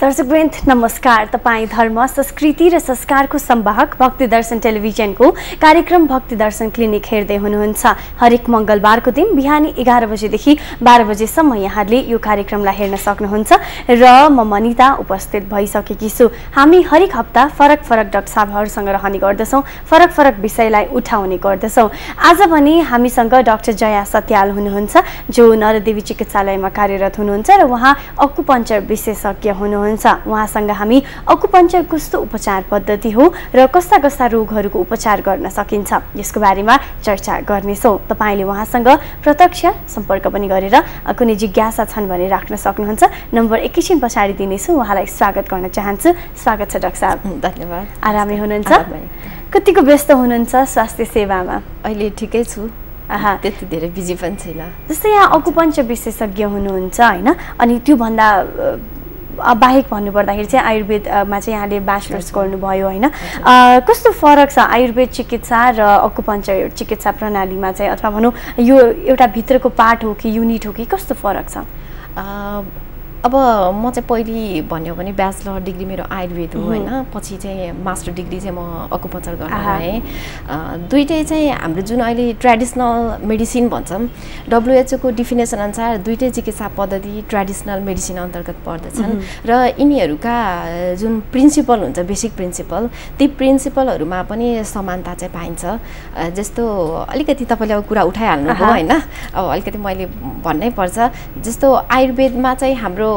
दर्शकवृन्द नमस्कार। तपाईँ धर्म संस्कृति र संस्कारको संवाहक भक्ति दर्शन टेलिभिजनको कार्यक्रम भक्ति दर्शन क्लिनिक हेर्दै हुनुहुन्छ। हरेक मंगलबारको दिन बिहानी 11 बजेदेखि 12 बजेसम्म यहाँले यो कार्यक्रमलाई हेर्न सक्नुहुन्छ र म मनिता उपस्थित भइसकेकी छु। हामी हरेक हप्ता फरक फरक डाक्टर साहबहरुसँग रहने गर्दछौं, फरक फरक विषयलाई उठाउने गर्दछौं। आज भने हामीसँग डाक्टर जया सत्याल हुनुहुन्छ, जो नरदेवी चिकित्सालयमा कार्यरत हुनुहुन्छ र उहाँ अकुपञ्चर विशेषज्ञ हुनुहुन्छ। उहाँसँग हामी अकुपञ्चर कस्तो उपचार पद्धति हो र कस्ता कस्ता रोगहरूको उपचार गर्न सकिन्छ यसको बारेमा चर्चा गर्नेछौं। तपाईले उहाँसँग प्रत्यक्ष सम्पर्क पनि गरेर कुनै जिज्ञासा छन् भने राख्न सक्नुहुन्छ। नम्बर एकैछिन पछाडी दिनेछु। उहाँलाई स्वागत गर्न चाहन्छु। स्वागत छ डाक्टर साहब। धन्यवाद। आरामै हुनुहुन्छ? कतिको व्यस्त हुनुहुन्छ स्वास्थ्य सेवामा? अहिले ठिकै छु। त्यति धेरै बिजी पनि छैन। जस्तै यहाँ अकुपञ्चर विशेषज्ञ हुनुहुन्छ हैन, अनि त्यो भन्दा बाहेक भन्नुपर्दाखेरि चाहिँ आयुर्वेदमा चाहिँ यहाँले ब्याचलर्स गर्नुभयो हैन। कस्तो फरक छ आयुर्वेद चिकित्सा र अकुपञ्चर चिकित्सा प्रणालीमा चाहिँ, अथवा भनौँ यो एउटा भित्रको पार्ट हो कि युनिट हो कि कस्तो फरक छ? अब म चाहिँ पहिले भन्यो भने ब्याचलर डिग्री मेरो आयुर्वेद हो हैन, पछि चाहिँ मास्टर डिग्री चाहिँ म अकुपञ्चर गर्न गएँ। दुईटै चाहिँ हाम्रो जुन अहिले ट्रेडिसनल मेडिसिन भन्छौँ, WHO को डिफिनेसन अनुसार दुईटै चिकित्सा पद्धति ट्रेडिसनल मेडिसिन अन्तर्गत पर्दछन् र यिनीहरूका जुन प्रिन्सिपल हुन्छ, बेसिक प्रिन्सिपल, ती प्रिन्सिपलहरूमा पनि समानता चाहिँ पाइन्छ। जस्तो अलिकति तपाईले अब कुरा उठाइहाल्नु भयो हैन, अब अलिकति मैले भन्नै पर्छ। जस्तो आयुर्वेदमा चाहिँ हाम्रो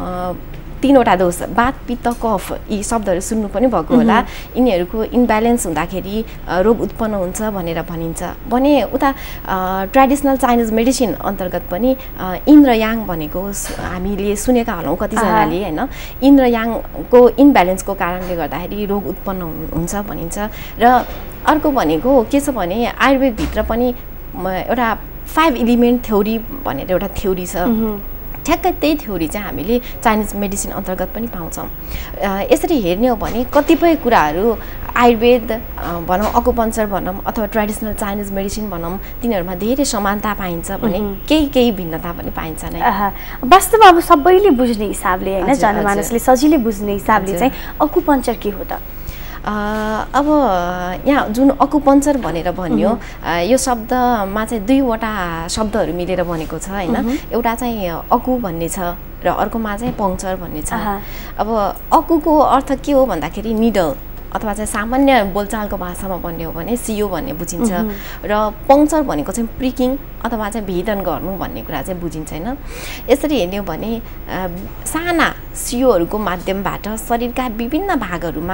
तीनवटा दोष, वात पित्त कफ, यी शब्दहरू सुन्नु पनि भएको होला। यिनीहरूको इम्ब्यालेन्स हुँदाखेरि रोग उत्पन्न हुन्छ भनेर भनिन्छ भने उता ट्रेडिसनल चाइनिज मेडिसिन अन्तर्गत पनि इन र याङ भनेको हामीले सुनेका होलाौँ कतिजनाले हैन। इन र याङको इम्ब्यालेन्सको कारणले गर्दाखेरि रोग उत्पन्न हुन्छ भनिन्छ। र अर्को भनेको के छ भने आयुर्वेदभित्र पनि एउटा 5 एलिमेन्ट थ्योरी भनेर एउटा थ्योरी छ। ठ्याक्कै त्यही थ्योरी चाहिँ हामीले चाइनिज मेडिसिन अन्तर्गत पनि पाउँछौँ। यसरी हेर्ने हो भने कतिपय कुराहरू आयुर्वेद भनौँ, अकुपञ्चर भनौँ, अथवा ट्रेडिसनल चाइनिज मेडिसिन भनौँ, तिनीहरूमा धेरै समानता पाइन्छ भने केही भिन्नता पनि पाइन्छ नै। वास्तवमा अब सबैले बुझ्ने हिसाबले हैन, जनमानसले सजिलै बुझ्ने हिसाबले चाहिँ अकुपञ्चर के हो त? अब यहाँ जुन अकुपञ्चर भनेर भन्यो, यो शब्दमा चाहिँ दुईवटा शब्दहरू मिलेर बनेको छ हैन। एउटा चाहिँ अकु भन्ने छ र अर्कोमा चाहिँ पङ्क्चर भन्ने छ। अब अकुको अर्थ के हो भन्दाखेरि निडल, अथवा चाहिँ सामान्य बोलचालको भाषामा भन्ने हो भने सियो भन्ने बुझिन्छ। र पङ्क्चर भनेको चाहिँ प्रिकिङ अथवा चाहिँ भेदन गर्नु भन्ने कुरा चाहिँ बुझिन्छ हैन। यसरी हेर्ने हो भने साना सियोहरूको माध्यमबाट शरीरका विभिन्न भागहरूमा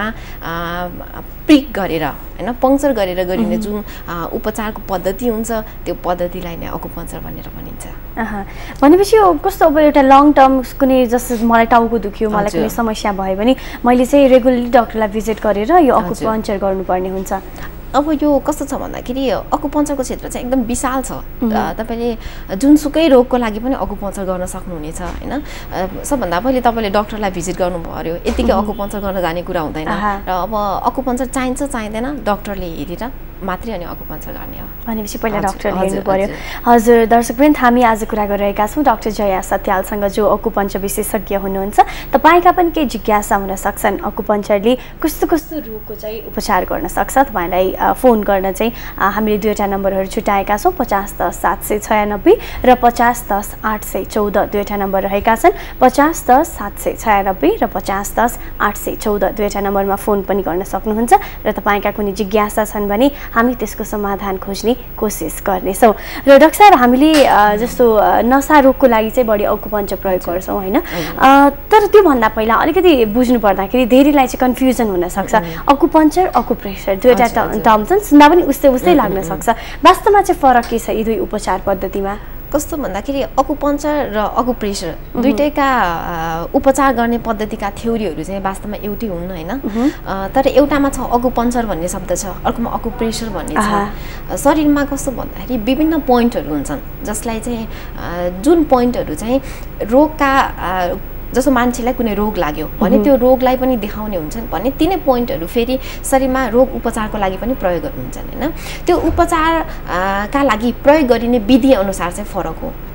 प्रिक गरेर हैन, पङ्क्चर गरेर गरिने जुन उपचारको पद्धति हुन्छ, त्यो पद्धतिलाई नै अकुपञ्चर भनेर भनिन्छ। भनेपछि यो कस्तो, अब एउटा लङ टर्म कुनै, जस्तो मलाई टाउको दुख्यो, मलाई कुनै समस्या भयो भने मैले चाहिँ रेगुलरली डाक्टरलाई भिजिट गरेर यो अकुपञ्चर गर्नुपर्ने हुन्छ। अब यो कस्तो छ भन्दाखेरि अकुपञ्चरको क्षेत्र चाहिँ एकदम विशाल छ। तपाईले जुनसुकै रोगको लागि पनि अकुपञ्चर गर्न सक्नुहुनेछ हैन। सबभन्दा पहिले तपाईले डाक्टरलाई भिजिट गर्नु पर्यो, यतिकै अकुपञ्चर गर्न जाने कुरा हुँदैन। र अब अकुपञ्चर चाहिन्छ चाहिँदैन डाक्टरले हेरेर मात्रै अनि अकुपञ्चर गर्ने हो। भनेपछि पहिला डाक्टरले हेर्नु पर्यो। हजुर दर्शकवृन्द, हामी आज कुरा गरिरहेका छौँ डाक्टर जया सत्यालसँग, जो अकुपञ्चर विशेषज्ञ हुनुहुन्छ। तपाईका पनि केही जिज्ञासा हुन सक्छन्, अकुपञ्चरले कस्तो कस्तो रोगको चाहिँ उपचार गर्न सक्छ। तपाईलाई फोन गर्न चाहिँ हामीले दुईवटा नम्बरहरू छुट्याएका छौँ, 50 10 796 र 50 10 814 दुईवटा नम्बर रहेका छन्। 50 10 796 र 50 10 814 दुईवटा नम्बरमा फोन पनि गर्न सक्नुहुन्छ। र तपाईका कुनै जिज्ञासा छन् भने हामी त्यसको समाधान खोज्ने कोसिस गर्नेछौँ। र डाक्टर साहब, हामीले जस्तो नसा रोगको लागि चाहिँ बढी अकुपञ्चर प्रयोग गर्छौँ हैन, तर त्योभन्दा पहिला अलिकति बुझ्नु पर्दाखेरि धेरैलाई चाहिँ कन्फ्युजन हुनसक्छ। अकुपञ्चर अकुप्रेसर दुईवटा टर्म छन्, सुन्दा पनि उस्तै लाग्न सक्छ। वास्तवमा चाहिँ फरक के छ यी दुई उपचार पद्धतिमा? कस्तो भन्दाखेरि अकुपञ्चर र अकुप्रेसर दुईटैका उपचार गर्ने पद्धतिका थ्योरीहरू चाहिँ वास्तवमा एउटै हुन् हैन। तर एउटामा छ अकुपञ्चर भन्ने शब्द छ, अर्कोमा अकुप्रेसर भन्ने छ। शरीरमा कस्तो भन्दाखेरि विभिन्न पोइन्टहरू हुन्छन्, जसलाई चाहिँ जुन पोइन्टहरू चाहिँ रोगका, जस्तो मान्छेलाई कुनै रोग लाग्यो भने त्यो रोगलाई पनि देखाउने हुन्छन् भने तिनै पोइन्टहरू फेरि शरीरमा रोग उपचारको लागि पनि प्रयोग गर्नुहुन्छ हैन। त्यो उपचारका लागि प्रयोग गरिने विधि अनुसार चाहिँ फरक हो।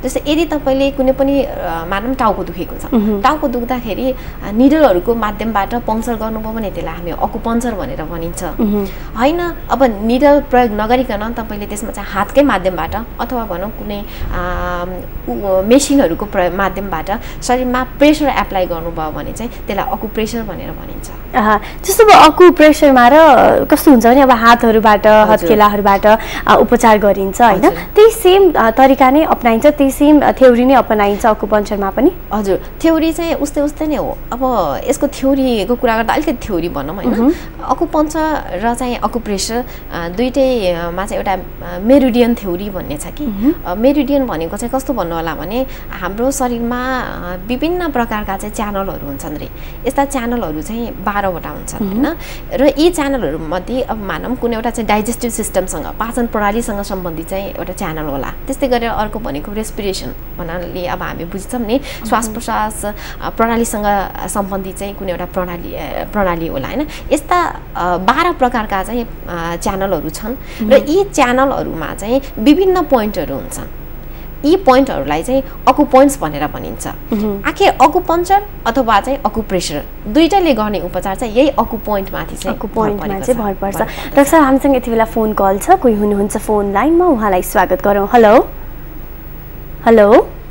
जस्तै यदि तपाईँले कुनै पनि मानौँ टाउको दुखेको छ, टाउको दुख्दाखेरि निडलहरूको माध्यमबाट पङ्क्चर गर्नुभयो भने त्यसलाई हामी अकुपङ्क्चर भनेर भनिन्छ होइन। अब निडल प्रयोग नगरिकन तपाईँले त्यसमा चाहिँ हातकै माध्यमबाट अथवा भनौँ कुनै मेसिनहरूको माध्यमबाट शरीरमा प्रेसर एप्लाई गर्नुभयो भने चाहिँ त्यसलाई अकुप्रेसर भनेर भनिन्छ। जस्तो अब अकुप्रेसरमा र कस्तो हुन्छ भने अब हातहरूबाट हत्केलाहरूबाट उपचार गरिन्छ होइन, त्यही सेम तरिका नै अपनाइन्छ, त्यही सेम थ्योरी नै अपनाइन्छ अकुपङ्क्चरमा पनि? हजुर, थ्योरी चाहिँ उस्तै नै हो। अब यसको थ्योरीको कुरा गर्दा अलिकति थ्योरी भनौँ होइन, अकुपङ्क्चर र चाहिँ अकुप्रेसर दुइटैमा चाहिँ एउटा मेरिडियन थ्योरी भन्ने छ कि। मेरिडियन भनेको चाहिँ कस्तो भन्नु होला भने हाम्रो शरीरमा विभिन्न प्रकारका चाहिँ च्यानलहरू हुन्छन् रे। यस्ता च्यानलहरू चाहिँ 12वटा हुन्छन् होइन, र यी च्यानलहरूमध्ये अब मानौँ कुनै एउटा चाहिँ डाइजेस्टिभ सिस्टमसँग पाचन प्रणालीसँग सम्बन्धित चाहिँ एउटा च्यानल होला। त्यस्तै गरेर अर्को भनेको रेस्पिरेसन भन्नाले अब हामी बुझ्छौँ नि श्वास प्रश्वास प्रणालीसँग सम्बन्धित चाहिँ कुनै एउटा प्रणाली होला होइन। यस्ता 12 प्रकारका चाहिँ च्यानलहरू छन् र यी च्यानलहरूमा चाहिँ विभिन्न पोइन्टहरू हुन्छन्। यी पोइन्टहरूलाई चाहिँ अकुपोइन्ट्स भनेर भनिन्छ। आखिर अकुपङ्क्चर अथवा चाहिँ अकुप्रेसर दुईटैले गर्ने उपचार चाहिँ यही अकुपोइन्टमाथि चाहिँ भर पर्छ। डाक्टर साहब हामीसँग यति बेला फोन कल छ, कोही हुनुहुन्छ फोन लाइनमा, उहाँलाई स्वागत गरौँ। हेलो हेलो,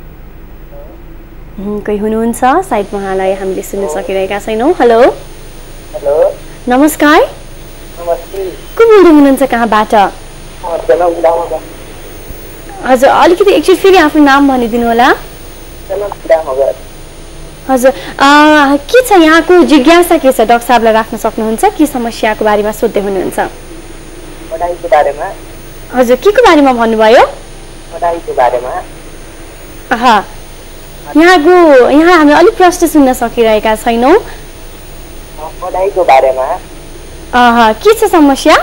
कोही हुनुहुन्छ सायद उहाँलाई हामीले सुन्न सकिरहेका छैनौँ। हेलो हेलो, नमस्कार, नमस्ते, को बोल्दै हुनुहुन्छ, कहाँबाट? हजुर, अलिकति एकचोटि फेरि आफ्नो नाम भनिदिनु होला। हजुर, के छ यहाँको जिज्ञासा के छ, डाक्टर साहबलाई राख्न सक्नुहुन्छ? के समस्याको बारेमा सोध्दै हुनुहुन्छ? हजुर, के को बारेमा भन्नुभयो? यहाँ हामी अलिक प्रश्न सुन्न सकिरहेका छैनौँ। के छ समस्या?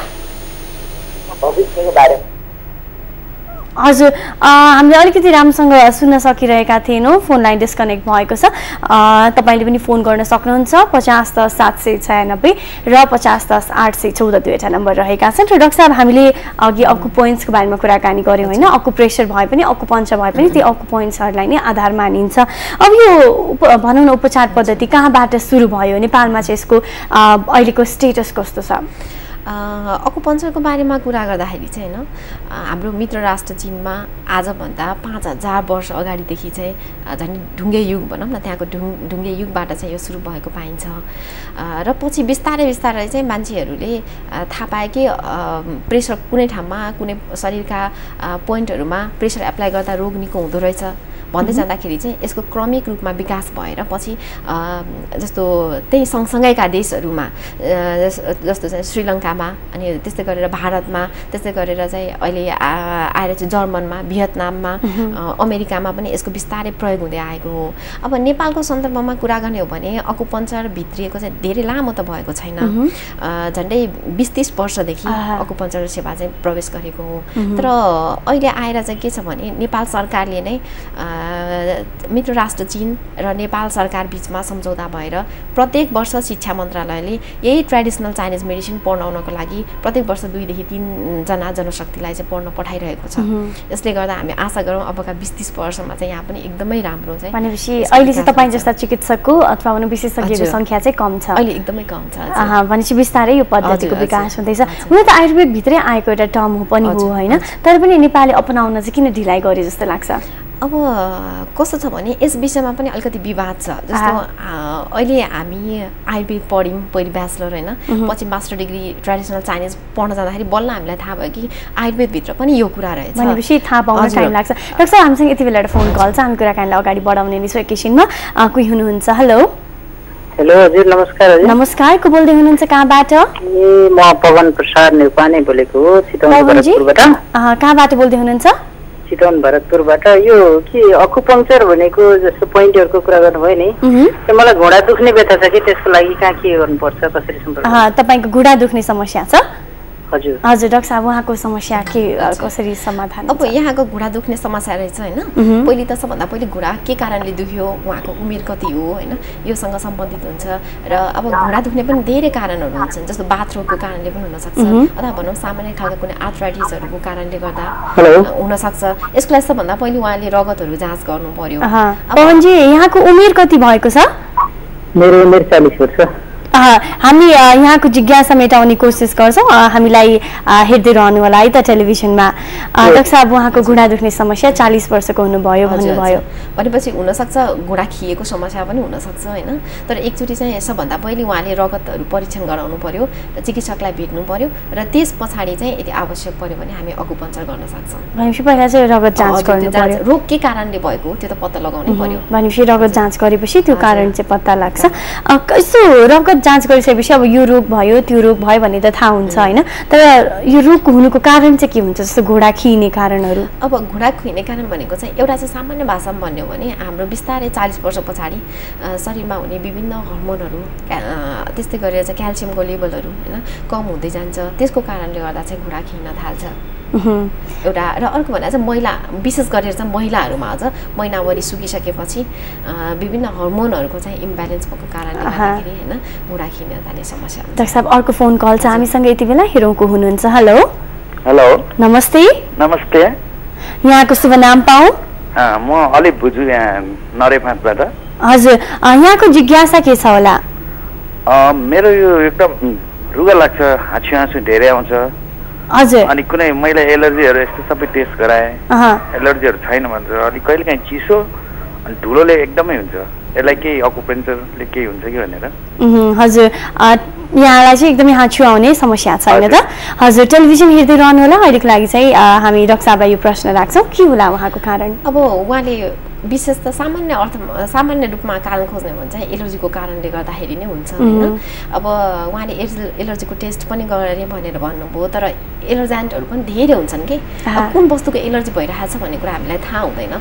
हजुर, हामीले अलिकति राम्रोसँग सुन्न सकिरहेका थिएनौँ, फोन लाइन डिस्कनेक्ट भएको छ। तपाईँले पनि फोन गर्न सक्नुहुन्छ 50 10 796 र 50 10 814 दुईवटा नम्बर रहेका छन्। र डाक्टर साहब हामीले अघि अकुपोइन्ट्सको बारेमा कुराकानी गऱ्यौँ होइन, अकुप्रेसर भए पनि अकुपङ्क्चर भए पनि ती अकुपोइन्ट्सहरूलाई नै आधार मानिन्छ। अब यो भनौँ न उपचार पद्धति कहाँबाट सुरु भयो, नेपालमा चाहिँ यसको अहिलेको स्टेटस कस्तो छ? अकुपङ्क्चरको बारेमा कुरा गर्दाखेरि चाहिँ होइन, हाम्रो मित्र राष्ट्र चीनमा आजभन्दा 5000 वर्ष अगाडिदेखि चाहिँ झन् ढुङ्गे युग भनौँ न, त्यहाँको ढुङ्गे युगबाट चाहिँ यो सुरु भएको पाइन्छ। र पछि बिस्तारै चाहिँ मान्छेहरूले थाहा पाए कि प्रेसर कुनै ठाउँमा कुनै शरीरका पोइन्टहरूमा प्रेसर एप्लाई गर्दा रोग निको हुँदो रहेछ भन्दै जाँदाखेरि चाहिँ यसको क्रमिक रूपमा विकास भएर पछि जस्तो त्यही सँगसँगैका देशहरूमा जस्तो चाहिँ श्रीलङ्कामा, अनि त्यस्तै गरेर भारतमा, त्यस्तै गरेर चाहिँ अहिले आएर चाहिँ जर्मनमा, भियतनाममा, अमेरिकामा पनि यसको बिस्तारै प्रयोग हुँदै आएको हो। अब नेपालको सन्दर्भमा कुरा गर्ने हो भने अकुपङ्क्चर भित्रिएको चाहिँ धेरै लामो त भएको छैन, झन्डै 20-30 वर्षदेखि अकुपङ्क्चर सेवा चाहिँ प्रवेश गरेको हो। तर अहिले आएर चाहिँ के छ भने नेपाल सरकारले नै मित्र राष्ट्र चीन र नेपाल सरकार बीचमा सम्झौता भएर प्रत्येक वर्ष शिक्षा मन्त्रालयले यही ट्रेडिसनल चाइनिज मेडिसिन पढाउनको लागि प्रत्येक वर्ष 2 देखि 3 जना जनशक्तिलाई चाहिँ पढ्न पठाइरहेको छ। यसले गर्दा हामी आशा गरौँ अबका 20-30 वर्षमा चाहिँ यहाँ पनि एकदमै राम्रो चाहिँ भनेपछि अहिले चाहिँ तपाईँ जस्ता चिकित्सकको अथवा विशेषज्ञको संख्या चाहिँ कम छ, अहिले एकदमै कम छ। भनेपछि बिस्तारै यो पद्धतिको विकास हुँदैछ। हुन त आयुर्वेद भित्रै आएको एउटा टर्म हो पनि हो होइन, तर पनि नेपालले अपनाउन चाहिँ किन ढिलाइ गरे जस्तो लाग्छ? अब कस्तो छ भने यस विषयमा पनि अलिकति विवाद छ। जस्तो अहिले हामी आयुर्वेद पढ्यौँ पहिले ब्याचलर होइन, पछि मास्टर डिग्री ट्रेडिसनल चाइनिज पढ्न जाँदाखेरि बल्ल हामीलाई थाहा भयो कि आयुर्वेदभित्र पनि यो कुरा रहेछ भनेपछि थाहा पाउन टाइम लाग्छ। डाक्टर साहब हामीसँग यति बेला एउटा फोन कल छ, हामी कुराकानीलाई अगाडि बढाउने नै छौँ एकैछिनमा। कोही हुनुहुन्छ? हेलो हेलो, हजुर नमस्कार। हजुर नमस्कार, को बोल्दै हुनुहुन्छ, कहाँबाट? म पवन प्रसाद नेपाने बोलेको हो, चितवन भरतपुरबाट। कहाँबाट बोल्दै हुनुहुन्छ? चितवन भरतपुरबाट। यो के अकुपङ्क्चर भनेको जस्तो पोइन्टहरूको कुरा गर्नुभयो नि, मलाई घुँडा दुख्ने व्यथा छ कि त्यसको लागि कहाँ के गर्नुपर्छ, कसरी सम्पर्क? तपाईँको घुँडा दुख्ने समस्या छ? हजुर हजुर डाक्टर साहब उहाँको समस्या के कसरी समाधान अब यहाँको घुँडा दुख्ने समस्या रहेछ हैन पहिले त सबभन्दा पहिले घुँडा के कारणले दुख्यो उहाँको उमेर कति हो हैन योसँग सम्बन्धित हुन्छ र अब घुँडा दुख्ने पनि धेरै कारणहरू हुन्छन् जस्तो बाथरोगको कारणले पनि हुन सक्छ अथवा भनौँ सामान्य खालको कुनै आर्थराइटिसहरूको कारणले गर्दा हुन सक्छ यसको लागि सबभन्दा पहिले उहाँले रगतहरू जाँच गर्नु पर्यो पवनजी यहाँको उमेर कति भएको छ मेरो उमेर 40 वर्ष हामी यहाँको जिज्ञासा मेटाउने कोसिस गर्छौँ हामीलाई हेर्दै रहनु होला है त टेलिभिजनमा डाक्टर साहब उहाँको घुँडा दुख्ने समस्या 40 वर्षको हुनुभयो भन्नुभयो भनेपछि हुनसक्छ घुँडा खिएको समस्या पनि हुनसक्छ होइन तर एकचोटि चाहिँ सबभन्दा पहिले उहाँले रगतहरू परीक्षण गराउनु पर्यो र चिकित्सकलाई भेट्नु पर्यो र त्यस पछाडि चाहिँ यदि आवश्यक पर्यो भने हामी अकुपञ्चर गर्न सक्छौँ भनेपछि पहिला चाहिँ रगत जाँच गर्नु पर्यो रोग के कारणले भएको त्यो त पत्ता लगाउनै पर्यो भनेपछि रगत जाँच गरेपछि त्यो कारण चाहिँ पत्ता लाग्छ यसो रगत जाँच गरिसकेपछि अब यो रोग भयो त्यो रोग भयो भन्ने त थाहा हुन्छ होइन तर यो रोग हुनुको कारण चाहिँ के हुन्छ जस्तो घुँडा खिने कारणहरू अब घुँडा खिने कारण भनेको चाहिँ एउटा चाहिँ सामान्य भाषामा भन्यो भने हाम्रो बिस्तारै 40 वर्ष पछाडि शरीरमा हुने विभिन्न हर्मोनहरू त्यस्तै गरेर चाहिँ क्याल्सियमको लेभलहरू होइन कम हुँदै जान्छ त्यसको कारणले गर्दा चाहिँ घुँडा खिन थाल्छ एउटा र अर्को भन्दा चाहिँ महिला विशेष गरेर चाहिँ महिलाहरूमा अझ महिनावरी सुकिसकेपछि विभिन्न हर्मोनहरूको चाहिँ इम्ब्यालेन्स भएको कारणले गर्दाखेरि होइन घुँडा खिन थाल्ने समस्या हुन्छ। डाक्टर साहब अर्को फोन कल छ हामीसँग यति बेला हिरोको हुनुहुन्छ हेलो हेलो नमस्ते नमस्ते यहाँको शुभ नाम पाऊँ म अलिक बुझु यहाँ नरेफाँसबाट हजुर यहाँको जिज्ञासा के छ होला मेरो यो एकदम रुगा लाग्छ हाँसु धेरै आउँछ हजुर अनि कुनै मैले एलर्जीहरू यस्तो सबै टेस्ट गराएँ एलर्जीहरू छैन भन्छ अलिक कहिलेकाहीँ चिसो अनि धुलोले एकदमै हुन्छ यसलाई केही अकुपेन्चरले केही हुन्छ कि भनेर हजुर यहाँलाई चाहिँ एकदमै हाँचु आउने समस्या छैन त हजुर टेलिभिजन हेर्दै रहनु होला अहिलेको लागि चाहिँ हामी डाक्टर साहबलाई यो प्रश्न राख्छौँ के होला उहाँको कारण अब उहाँले विशेष त सामान्य रूपमा कारण खोज्ने भने चाहिँ एलर्जीको कारणले गर्दाखेरि नै हुन्छ होइन अब उहाँले एलर्जीको टेस्ट पनि गरेँ भनेर भन्नुभयो तर एलर्जेन्टहरू पनि धेरै हुन्छन् कि कुन वस्तुको एलर्जी भइरहेछ भन्ने कुरा हामीलाई थाहा हुँदैन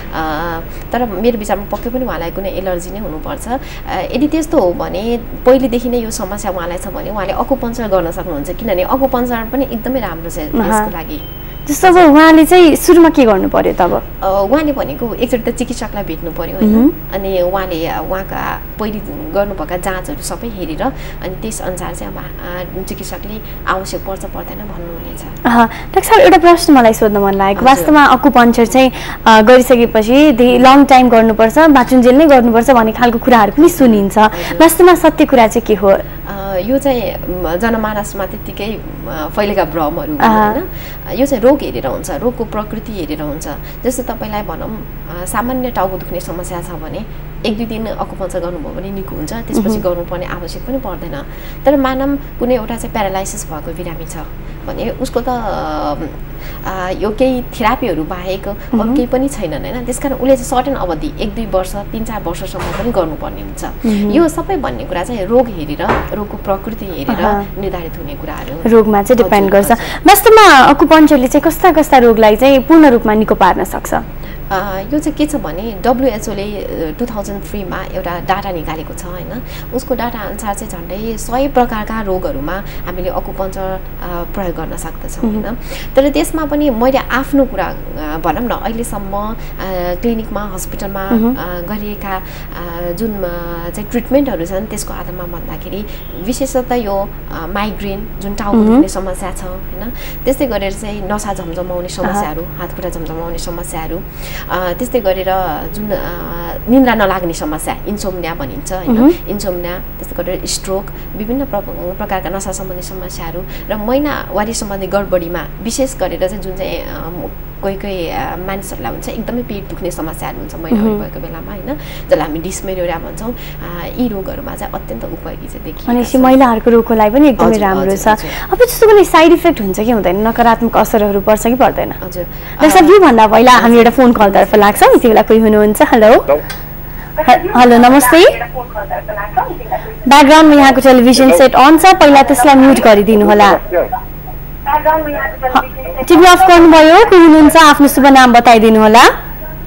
तर मेरो विचारमा पक्कै पनि उहाँलाई कुनै एलर्जी नै हुनुपर्छ यदि त्यस्तो हो भने पहिलेदेखि नै यो समस्या उहाँलाई छ भने उहाँले अकुपञ्चर गर्न सक्नुहुन्छ किनभने अकुपञ्चर पनि एकदमै राम्रो छ यसको लागि जस्तो अब उहाँले चाहिँ सुरुमा के गर्नु पर्यो तब उहाँले भनेको एकचोटि त चिकित्सकलाई भेट्नु पर्यो होइन अनि उहाँले उहाँका पहिले गर्नुभएका जाँचहरू सबै हेरेर अनि त्यस अनुसार चाहिँ अब चिकित्सकले आवश्यक पर्छ पर्दैन भन्नुहुनेछ। डाक्टर साहब एउटा प्रश्न मलाई सोध्न मन लागेको वास्तवमा अकुपञ्चर चाहिँ गरिसकेपछि लङ टाइम गर्नुपर्छ बाचुन्जेल नै गर्नुपर्छ भन्ने खालको कुराहरू पनि सुनिन्छ वास्तवमा सत्य कुरा चाहिँ के हो यो चाहिँ जनमानसमा त्यत्तिकै फैलेका भ्रमहरू होइन यो चाहिँ रोग हेरेर हुन्छ रोगको प्रकृति हेरेर हुन्छ जस्तो तपाईँलाई भनौँ सामान्य टाउको दुख्ने समस्या छ भने 1-2 दिन अकुपञ्चर गर्नुभयो भने निको हुन्छ त्यसपछि गर्नुपर्ने आवश्यक पनि पर्दैन तर मानव कुनै एउटा चाहिँ प्यारालाइसिस भएको बिरामी छ भने उसको त यो केही थेरापीहरू बाहेक अरू केही पनि छैनन् होइन त्यसकारण उसले चाहिँ सर्टेन अवधि 1-2 वर्ष 3-4 वर्षसम्म पनि गर्नुपर्ने हुन्छ यो सबै भन्ने कुरा चाहिँ रोग हेरेर रोगको प्रकृति हेरेर निर्धारित हुने कुराहरू रोगमा चाहिँ डिपेन्ड गर्छ वास्तवमा अकुपञ्चरले चाहिँ कस्ता कस्ता रोगलाई चाहिँ पूर्ण रूपमा निको पार्न सक्छ यो चाहिँ के छ भने WHO ले 2003 मा एउटा डाटा निकालेको छ होइन उसको डाटा अनुसार चाहिँ झन्डै 100 प्रकारका रोगहरूमा हामीले अकुपञ्चर प्रयोग गर्न सक्दछौँ होइन तर त्यसमा पनि मैले आफ्नो कुरा भनौँ न अहिलेसम्म क्लिनिकमा हस्पिटलमा गरिएका जुन चाहिँ ट्रिटमेन्टहरू छन् त्यसको आधारमा भन्दाखेरि विशेषतः यो माइग्रेन जुन टाउको दुख्ने समस्या छ होइन त्यस्तै गरेर चाहिँ नसा झमझमाउने समस्याहरू हातखुट्टा झमझमाउने समस्याहरू त्यस्तै गरेर जुन निन्द्रा नलाग्ने समस्या इन्सोम्निया भनिन्छ होइन इन्सोम्निया त्यस्तै गरेर स्ट्रोक विभिन्न प्रकारका नसा सम्बन्धी समस्याहरू र महिनावारी सम्बन्धी गडबडीमा विशेष गरेर चाहिँ जुन चाहिँ कोही मानिसहरूलाई हुन्छ एकदमै पेट दुख्ने समस्याहरू हुन्छ महिनावारी भएको बेलामा होइन जसलाई हामी डिस्मेनोरिया भन्छौँ यी रोगहरूमा चाहिँ अत्यन्त उपयोगी चाहिँ देखिन्छ अनि महिलाहरूको रोगको लागि पनि एकदमै राम्रो छ अब त्यस्तो कुनै साइड इफेक्ट हुन्छ कि हुँदैन नकारात्मक असरहरू पर्छ कि पर्दैन हजुर डाक्टर योभन्दा पहिला हामी एउटा फोन कलतर्फ लाग्छौँ यति बेला कोही हुनुहुन्छ हेलो हेलो नमस्ते ब्याकग्राउन्डमा यहाँको टेलिभिजन सेट अन छ पहिला त्यसलाई म्युट गरिदिनु होला टिभी अफ गर्नुभयो को हुनुहुन्छ आफ्नो शुभ नाम बताइदिनु होला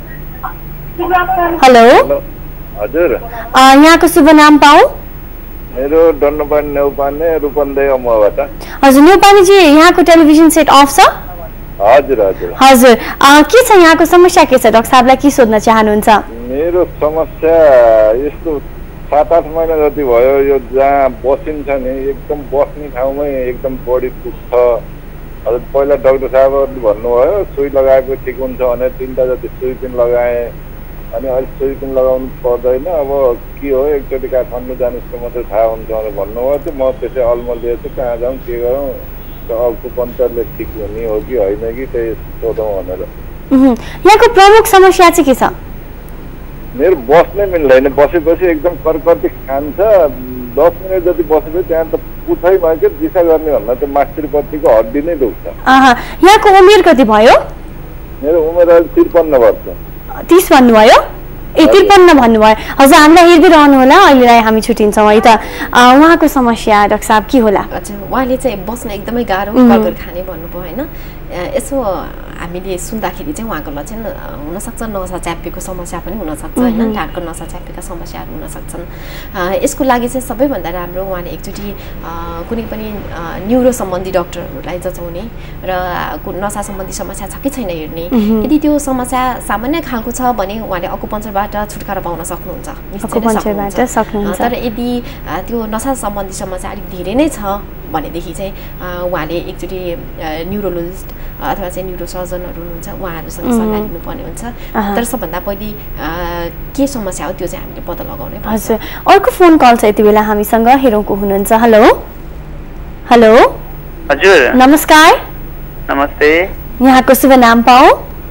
हेलो हजुर यहाँको शुभ नाम पाऊँ मेरो डन्नपानी नेउपाने रूपन्देही अमुवाबाट। हजुर नेउपानेजी यहाँको टेलिभिजन सेट अफ छ? हजुर हजुर हजुर के छ यहाँको समस्या के छ? डाक्टर साहबलाई के सोध्न चाहनुहुन्छ? मेरो समस्या यस्तो 7-8 महिना जति भयो, यो जहाँ बसिन्छ नि एकदम बस्ने ठाउँमै एकदम बढी दुख्छ। हजुर पहिला डाक्टर साहबले भन्नुभयो सुई लगाएको ठिक हुन्छ भने 3टा जति सुई पनि लगाएँ, अनि अहिले सुई पनि लगाउनु पर्दैन। अब के हो एकचोटि काठमाडौँ जानुको मात्रै थाहा हुन्छ भनेर भन्नुभयो। त्यो म त्यसै अलमल दिएछु कहाँ जाउँ के गरौँ, अकुपन्चरले ठिक हुने हो कि होइन कि त्यही सोधौँ भनेर। यहाँको प्रमुख समस्या चाहिँ के छ? मेरो बस्नै मिल्दैन, बसेपछि एकदम कर्कटी खान्छ। 10 मिनट जति बसेपछि त्यहाँ त पुछैमा के दिशा गर्ने भन्दा त्यो मास्टरपट्टिको हड्डी नै दुख्छ। यहाँको उमेर कति भयो? मेरो उमेर अहिले 53 वर्ष। 30 भन्नुभयो? 53 भन्नुभयो। हजुर हामीलाई हेर्दै रहनु होला, अहिलेलाई हामी छुट्टिन्छौँ है त। उहाँको समस्या डाक्टर साहब के होला? अच्छा उहाँले चाहिँ बस्न एकदमै गाह्रो, कर्कर खाने भन्नुभयो होइन। यसो हामीले सुन्दाखेरि चाहिँ उहाँको लक्षण हुनसक्छ नसा च्यापेको समस्या पनि हुनसक्छ होइन, ढाडको नसा च्यापेका समस्याहरू हुनसक्छन्। यसको लागि चाहिँ सबैभन्दा राम्रो उहाँले एकचोटि कुनै पनि न्युरो सम्बन्धी डक्टरहरूलाई जचाउने र नसा सम्बन्धी समस्या छ कि छैन हेर्ने। यदि त्यो समस्या सामान्य खालको छ भने उहाँले अकुपन्चरबाट छुटकारा पाउन सक्नुहुन्छ, तर यदि त्यो नसा सम्बन्धी समस्या अलिक धेरै नै छ भनेदेखि चाहिँ उहाँले एकचोटि न्युरोलोजिस्ट अथवा चाहिँ न्युरोसर्जनहरू हुनुहुन्छ उहाँहरूसँग सल्लाह लिनुपर्ने हुन्छ। तर सबभन्दा पहिले के समस्या हो त्यो चाहिँ हामीले पत्ता लगाउनै पर्छ। हजुर अर्को फोन कल छ यति बेला हामीसँग, हेरौँ को हुनुहुन्छ। हेलो हेलो हजुर नमस्कार। नमस्ते। यहाँको शुभ नाम पाऊ?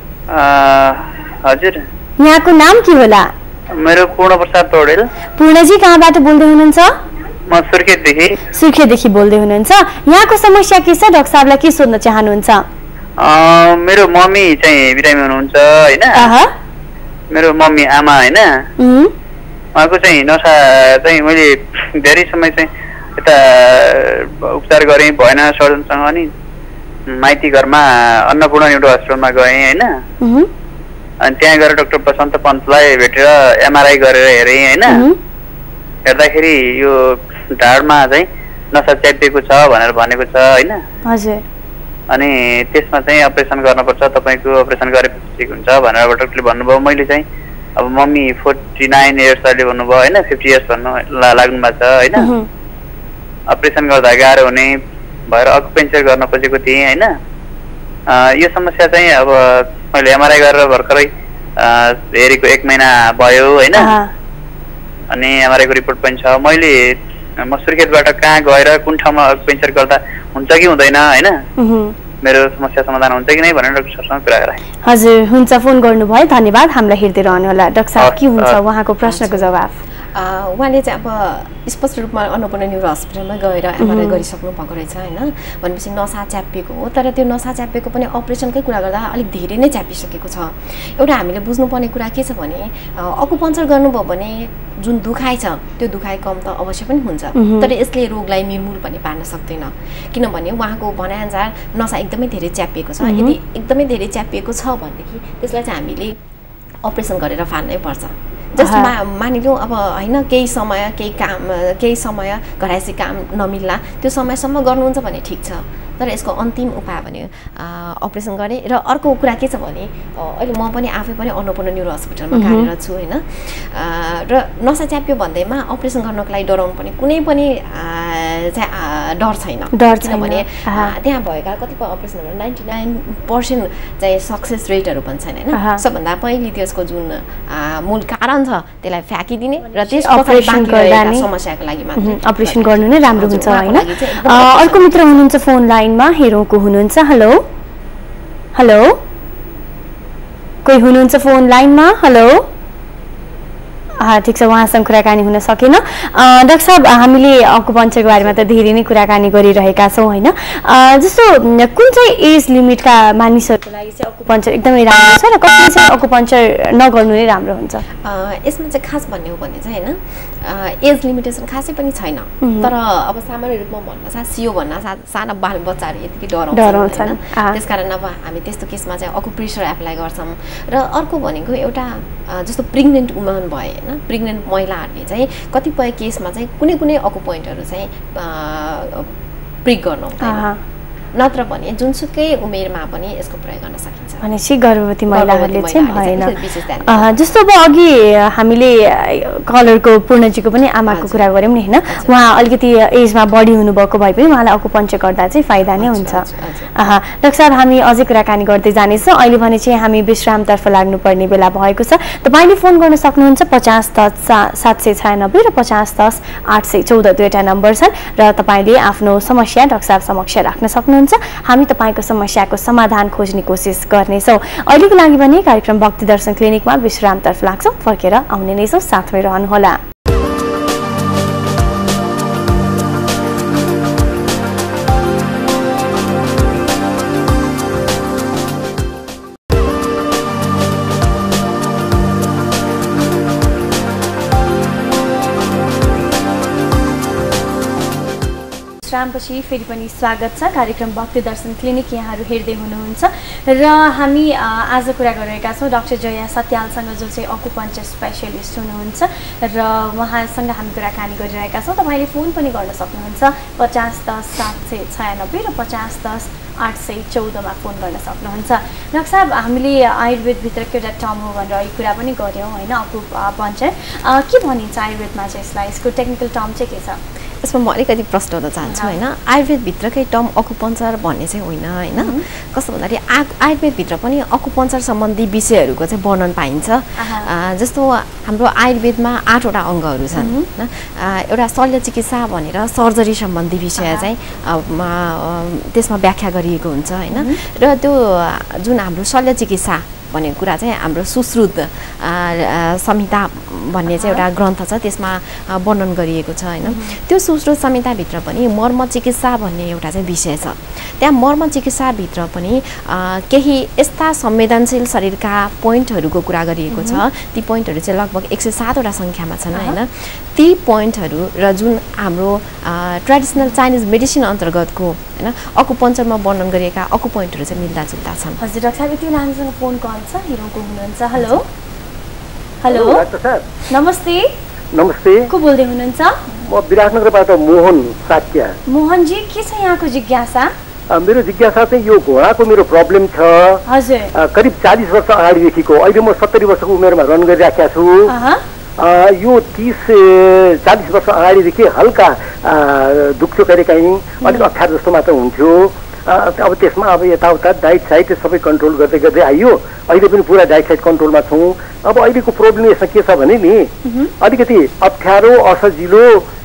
हजुर यहाँको नाम के होला? मेरो पूर्ण प्रसाद पौडेल। पूर्णजी कहाँबाट बोल्दै हुनुहुन्छ? म सुर्खेतदेखि। सुर्खेतदेखि बोल्दै हुनुहुन्छ। यहाँको समस्या के छ? डाक्टर साहबलाई के सोध्न चाहनुहुन्छ? मेरो मम्मी चाहिँ बिरामी हुनुहुन्छ होइन, मेरो मम्मी आमा होइन, उहाँको चाहिँ नसा चाहिँ मैले धेरै समय चाहिँ यता उपचार गरेँ भएन सर्जनसँग। अनि माइती घरमा अन्नपूर्ण न्युरो हस्पिटलमा गएँ होइन, अनि त्यहाँ गएर डाक्टर प्रशान्त पन्तलाई भेटेर एमआरआई गरेर हेरेँ होइन। हेर्दाखेरि यो ढाडमा चाहिँ नसा च्यापिएको छ भनेर भनेको छ होइन। हजुर अनि त्यसमा चाहिँ अपरेसन गर्नुपर्छ, तपाईँको अपरेसन गरेपछि ठिक हुन्छ भनेर डाक्टरले भन्नुभयो। मैले चाहिँ अब मम्मी 49 इयर्स अहिले भन्नुभयो होइन, 50 इयर्स भन्नु लाग्नु भएको छ होइन। अपरेसन गर्दा गाह्रो हुने भएर अकुपेन्चर गर्न खोजेको थिएँ होइन। यो समस्या चाहिँ अब मैले एमआरआई गरेर भर्खरै हेरेको 1 महिना भयो होइन। अनि एमआरआईको रिपोर्ट पनि छ। म सुर्खेतबाट कहाँ गएर कुन ठाउँमा अकुपेन्चर गर्दा हुन्छ कि हुँदैन होइन, मेरो समस्या समाधान हुन्छ कि नै भनेर डाक्टर सरसँग कुरा गराएँ। हजुर हुन्छ, फोन गर्नुभयो, धन्यवाद। हामीलाई हेर्दै रहनु होला। डाक्टर साहब के हुन्छ उहाँको प्रश्नको जवाब? उहाँले चाहिँ अब स्पष्ट रूपमा अन्नपूर्ण न्युरो हस्पिटलमा गएर एमआरआई गरिसक्नु भएको रहेछ होइन। भनेपछि नसा च्यापिएको हो, तर त्यो नसा च्यापिएको पनि अपरेसनकै कुरा गर्दा अलिक धेरै नै च्यापिसकेको छ। एउटा हामीले बुझ्नुपर्ने कुरा के छ भने अकुपन्चर गर्नुभयो भने जुन दुखाइ छ त्यो दुखाइ कम त अवश्य पनि हुन्छ, तर यसले रोगलाई निर्मूल पनि पार्न सक्दैन। किनभने उहाँको भनाइअनुसार नसा एकदमै धेरै च्यापिएको छ। यदि एकदमै धेरै च्यापिएको छ भनेदेखि त्यसलाई चाहिँ हामीले अपरेसन गरेर फाल्नै पर्छ। जस्ट मानिलिउँ अब होइन केही समय घरायसी काम नमिल्ला त्यो समयसम्म गर्नुहुन्छ भने ठिक छ, तर यसको अन्तिम उपाय भने अपरेसन गर्ने। र अर्को कुरा के छ भने अहिले म पनि आफै पनि अन्नपूर्ण न्युरो हस्पिटलमा कार्यरत छु होइन। र नसा च्याप्यो भन्दैमा अपरेसन गर्नको लागि डराउनु पनि कुनै पनि चाहिँ डर छैन, किनभने त्यहाँ भएका कतिपय अपरेसनहरू 99% चाहिँ सक्सेस रेटहरू पनि छैन होइन। सबभन्दा पहिले त्यसको जुन मूल कारण छ त्यसलाई फ्याँकिदिने र त्यसपछि समस्याको लागि मात्र अपरेसन गर्नु नै राम्रो हुन्छ होइन। अर्को मित्र हुनुहुन्छ फोन लाइनमा, हेरौँ को हुनुहुन्छ। हेलो हेलो कोही हुनुहुन्छ फोन लाइनमा? हेलो ठिक छ, उहाँसँग कुराकानी हुन सकेन। डाक्टर साहब हामीले अकुपन्चरको बारेमा त धेरै नै कुराकानी गरिरहेका छौँ होइन। जस्तो कुन चाहिँ एज लिमिटका मानिसहरूको लागि चाहिँ अकुपन्चर एकदमै राम्रो छ र कसैले चाहिँ अकुपन्चर नगर्नु नै राम्रो हुन्छ? यसमा चाहिँ खास भन्ने हो भने चाहिँ होइन एज लिमिटेसन खासै पनि छैन, तर अब सामान्य रूपमा भन्न सियो भन्न साना बाल बच्चाहरू यतिकै डराउँछन्। त्यसकारण अब हामी त्यस्तो केसमा चाहिँ अकुप्रेसर एप्लाई गर्छौँ। र अर्को भनेको एउटा जस्तो प्रेग्नेन्ट वुमन भयो होइन, हैन प्रेग्नेन्ट महिलाहरूले चाहिँ कतिपय केसमा चाहिँ कुनै कुनै अकुपोइन्टहरू चाहिँ प्रिक गर्न हुँदैन नत्र भने जुनसुकै उमेरमा पनि यसको प्रयोग गर्न सकिन्छ भनेपछि गर्भवती महिलाहरूले चाहिँ भएन जस्तो अब अघि हामीले कलरको पूर्णजीको पनि आमाको कुरा गऱ्यौँ नि हैन उहाँ अलिकति एजमा बढी हुनुभएको भए पनि उहाँलाई अकुपञ्चर गर्दा चाहिँ फाइदा नै हुन्छ डाक्टर साहब हामी अझै कुराकानी गर्दै जानेछौँ अहिले भने चाहिँ हामी विश्रामतर्फ लाग्नुपर्ने बेला भएको छ तपाईँले फोन गर्न सक्नुहुन्छ 50 10 796 र 50 10 814 दुईवटा नम्बर छन् र तपाईँले आफ्नो समस्या डाक्टर साहब समक्ष राख्न सक्नुहुन्छ हामी तपाईको समस्याको समाधान खोज्ने कोसिस गर्नेछौँ अहिलेको लागि भने कार्यक्रम भक्ति दर्शन क्लिनिकमा विश्रामतर्फ लाग्छौँ फर्केर आउने नै छौँ साथमै रहनुहोला विश्रामपछि फेरि पनि स्वागत छ कार्यक्रम भक्ति दर्शन क्लिनिक यहाँहरू हेर्दै हुनुहुन्छ र हामी आज कुरा गरिरहेका छौँ डाक्टर जया सत्यालसँग जो चाहिँ अकुपञ्चर स्पेशलिस्ट हुनुहुन्छ र उहाँसँग हामी कुराकानी गरिरहेका छौँ तपाईँले फोन पनि गर्न सक्नुहुन्छ 50 10 796 र 50 10 814 मा फोन गर्न सक्नुहुन्छ डाक्टर साहब हामीले आयुर्वेदभित्रको एउटा टर्म हो भनेर अहिले कुरा पनि गऱ्यौँ होइन अकुपञ्चर के भनिन्छ आयुर्वेदमा चाहिँ यसलाई यसको टेक्निकल टर्म चाहिँ के छ यसमा म अलिकति प्रश्न गर्न चाहन्छु हैन आयुर्वेदभित्रकै टर्म अकुपञ्चर भन्ने चाहिँ होइन हैन कस्तो भन्दाखेरि आयुर्वेदभित्र पनि अकुपञ्चर सम्बन्धी विषयहरूको चाहिँ वर्णन पाइन्छ जस्तो हाम्रो आयुर्वेदमा 8 वटा अङ्गहरू छन् हैन एउटा शल्य चिकित्सा भनेर सर्जरी सम्बन्धी विषय चाहिँ त्यसमा व्याख्या गरिएको हुन्छ हैन र त्यो जुन हाम्रो शल्य चिकित्सा भन्ने कुरा चाहिँ हाम्रो सुश्रुत संहिता भन्ने चाहिँ एउटा ग्रन्थ छ त्यसमा वर्णन गरिएको छ हैन त्यो सुश्रुत संहिताभित्र पनि मर्म चिकित्सा भन्ने एउटा चाहिँ विषय छ त्यहाँ मर्म चिकित्साभित्र पनि केही यस्ता संवेदनशील शरीरका पोइन्टहरूको कुरा गरिएको छ ती पोइन्टहरू चाहिँ लगभग 107 वटा सङ्ख्यामा छन् हैन ती पोइन्टहरू र जुन हाम्रो ट्रेडिसनल चाइनिज मेडिसिन अन्तर्गतको हैन अकुपञ्चरमा वर्णन गरिएका अकुपोइन्टहरू चाहिँ मिल्दाजुल्दा छन् हजुर डाक्टर साहब यति लामसँग फोन कल छ हिरोको हुनुहुन्छ हेलो हेलो डाक्टर साहब नमस्ते नमस्ते को बोल्दै हुनुहुन्छ म विराटनगरबाट मोहन साक्या मोहन जी के छ यहाँको जिज्ञासा मेरो जिज्ञासा चाहिँ यो घोडाको मेरो प्रब्लम छ हजुर करिब 40 वर्ष अगाडिदेखिको अहिले म 70 वर्षको उमेरमा रन गरिराखेको छु यो 30-40 वर्ष अगाडिदेखि हल्का दुख्थ्यो कहिलेकाहीँ अलिक अप्ठ्यारो जस्तो मात्र हुन्थ्यो अब त्यसमा अब यताउता डाइट साइट सबै कन्ट्रोल गर्दै गर्दै आइयो अहिले पनि पुरा डाइट साइट कन्ट्रोलमा छौँ अब अहिलेको प्रब्लम यसमा के छ भने नि अलिकति अप्ठ्यारो असजिलो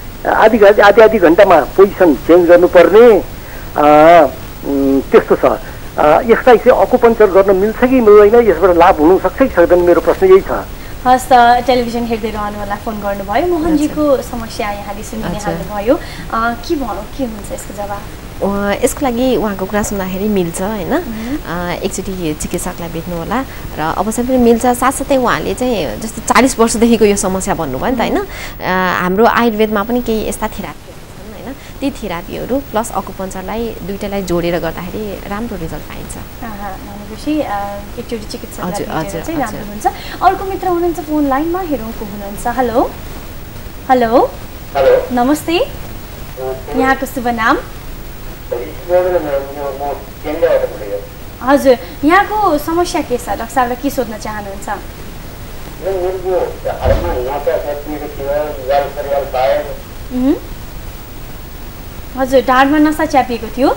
आधी घन्टामा पोजिसन चेन्ज गर्नुपर्ने त्यस्तो छ यसलाई चाहिँ अकुपञ्चर गर्न मिल्छ कि मिल्दैन यसबाट लाभ हुनु सक्छ कि सक्दैन मेरो प्रश्न यही छ हस् त टेलिभिजन हेर्दै रहनुहोला फोन गर्नुभयो मोहनजीको समस्या यहाँले सुनिहाल्नुभयो के हुन्छ यसको जवाब यसको लागि उहाँको कुरा सुन्दाखेरि मिल्छ हैन एकचोटि चिकित्सकलाई भेट्नु होला र अवश्य पनि मिल्छ साथसाथै उहाँले चाहिँ जस्तो 40 वर्षदेखिको यो समस्या भन्नुभयो नि त हैन हाम्रो आयुर्वेदमा पनि केही यस्ता थेरापीहरू छन् हैन ती थेरापीहरू प्लस अकुपञ्चरलाई दुईटैलाई जोडेर गर्दाखेरि राम्रो रिजल्ट पाइन्छ भनेपछि एकचोटि चिकित्सकलाई भेटेर चाहिँ राम्रो हुन्छ अर्को मित्र हुनुहुन्छ फोन लाइनमा हेरौँको हुनुहुन्छ हेलो हेलो हेलो नमस्ते यहाँको शुभ नाम हजुर यहाँको समस्या के छ डाक्टर साहबलाई के सोध्न चाहनुहुन्छ हजुर ढाडमा नसा च्यापिएको थियो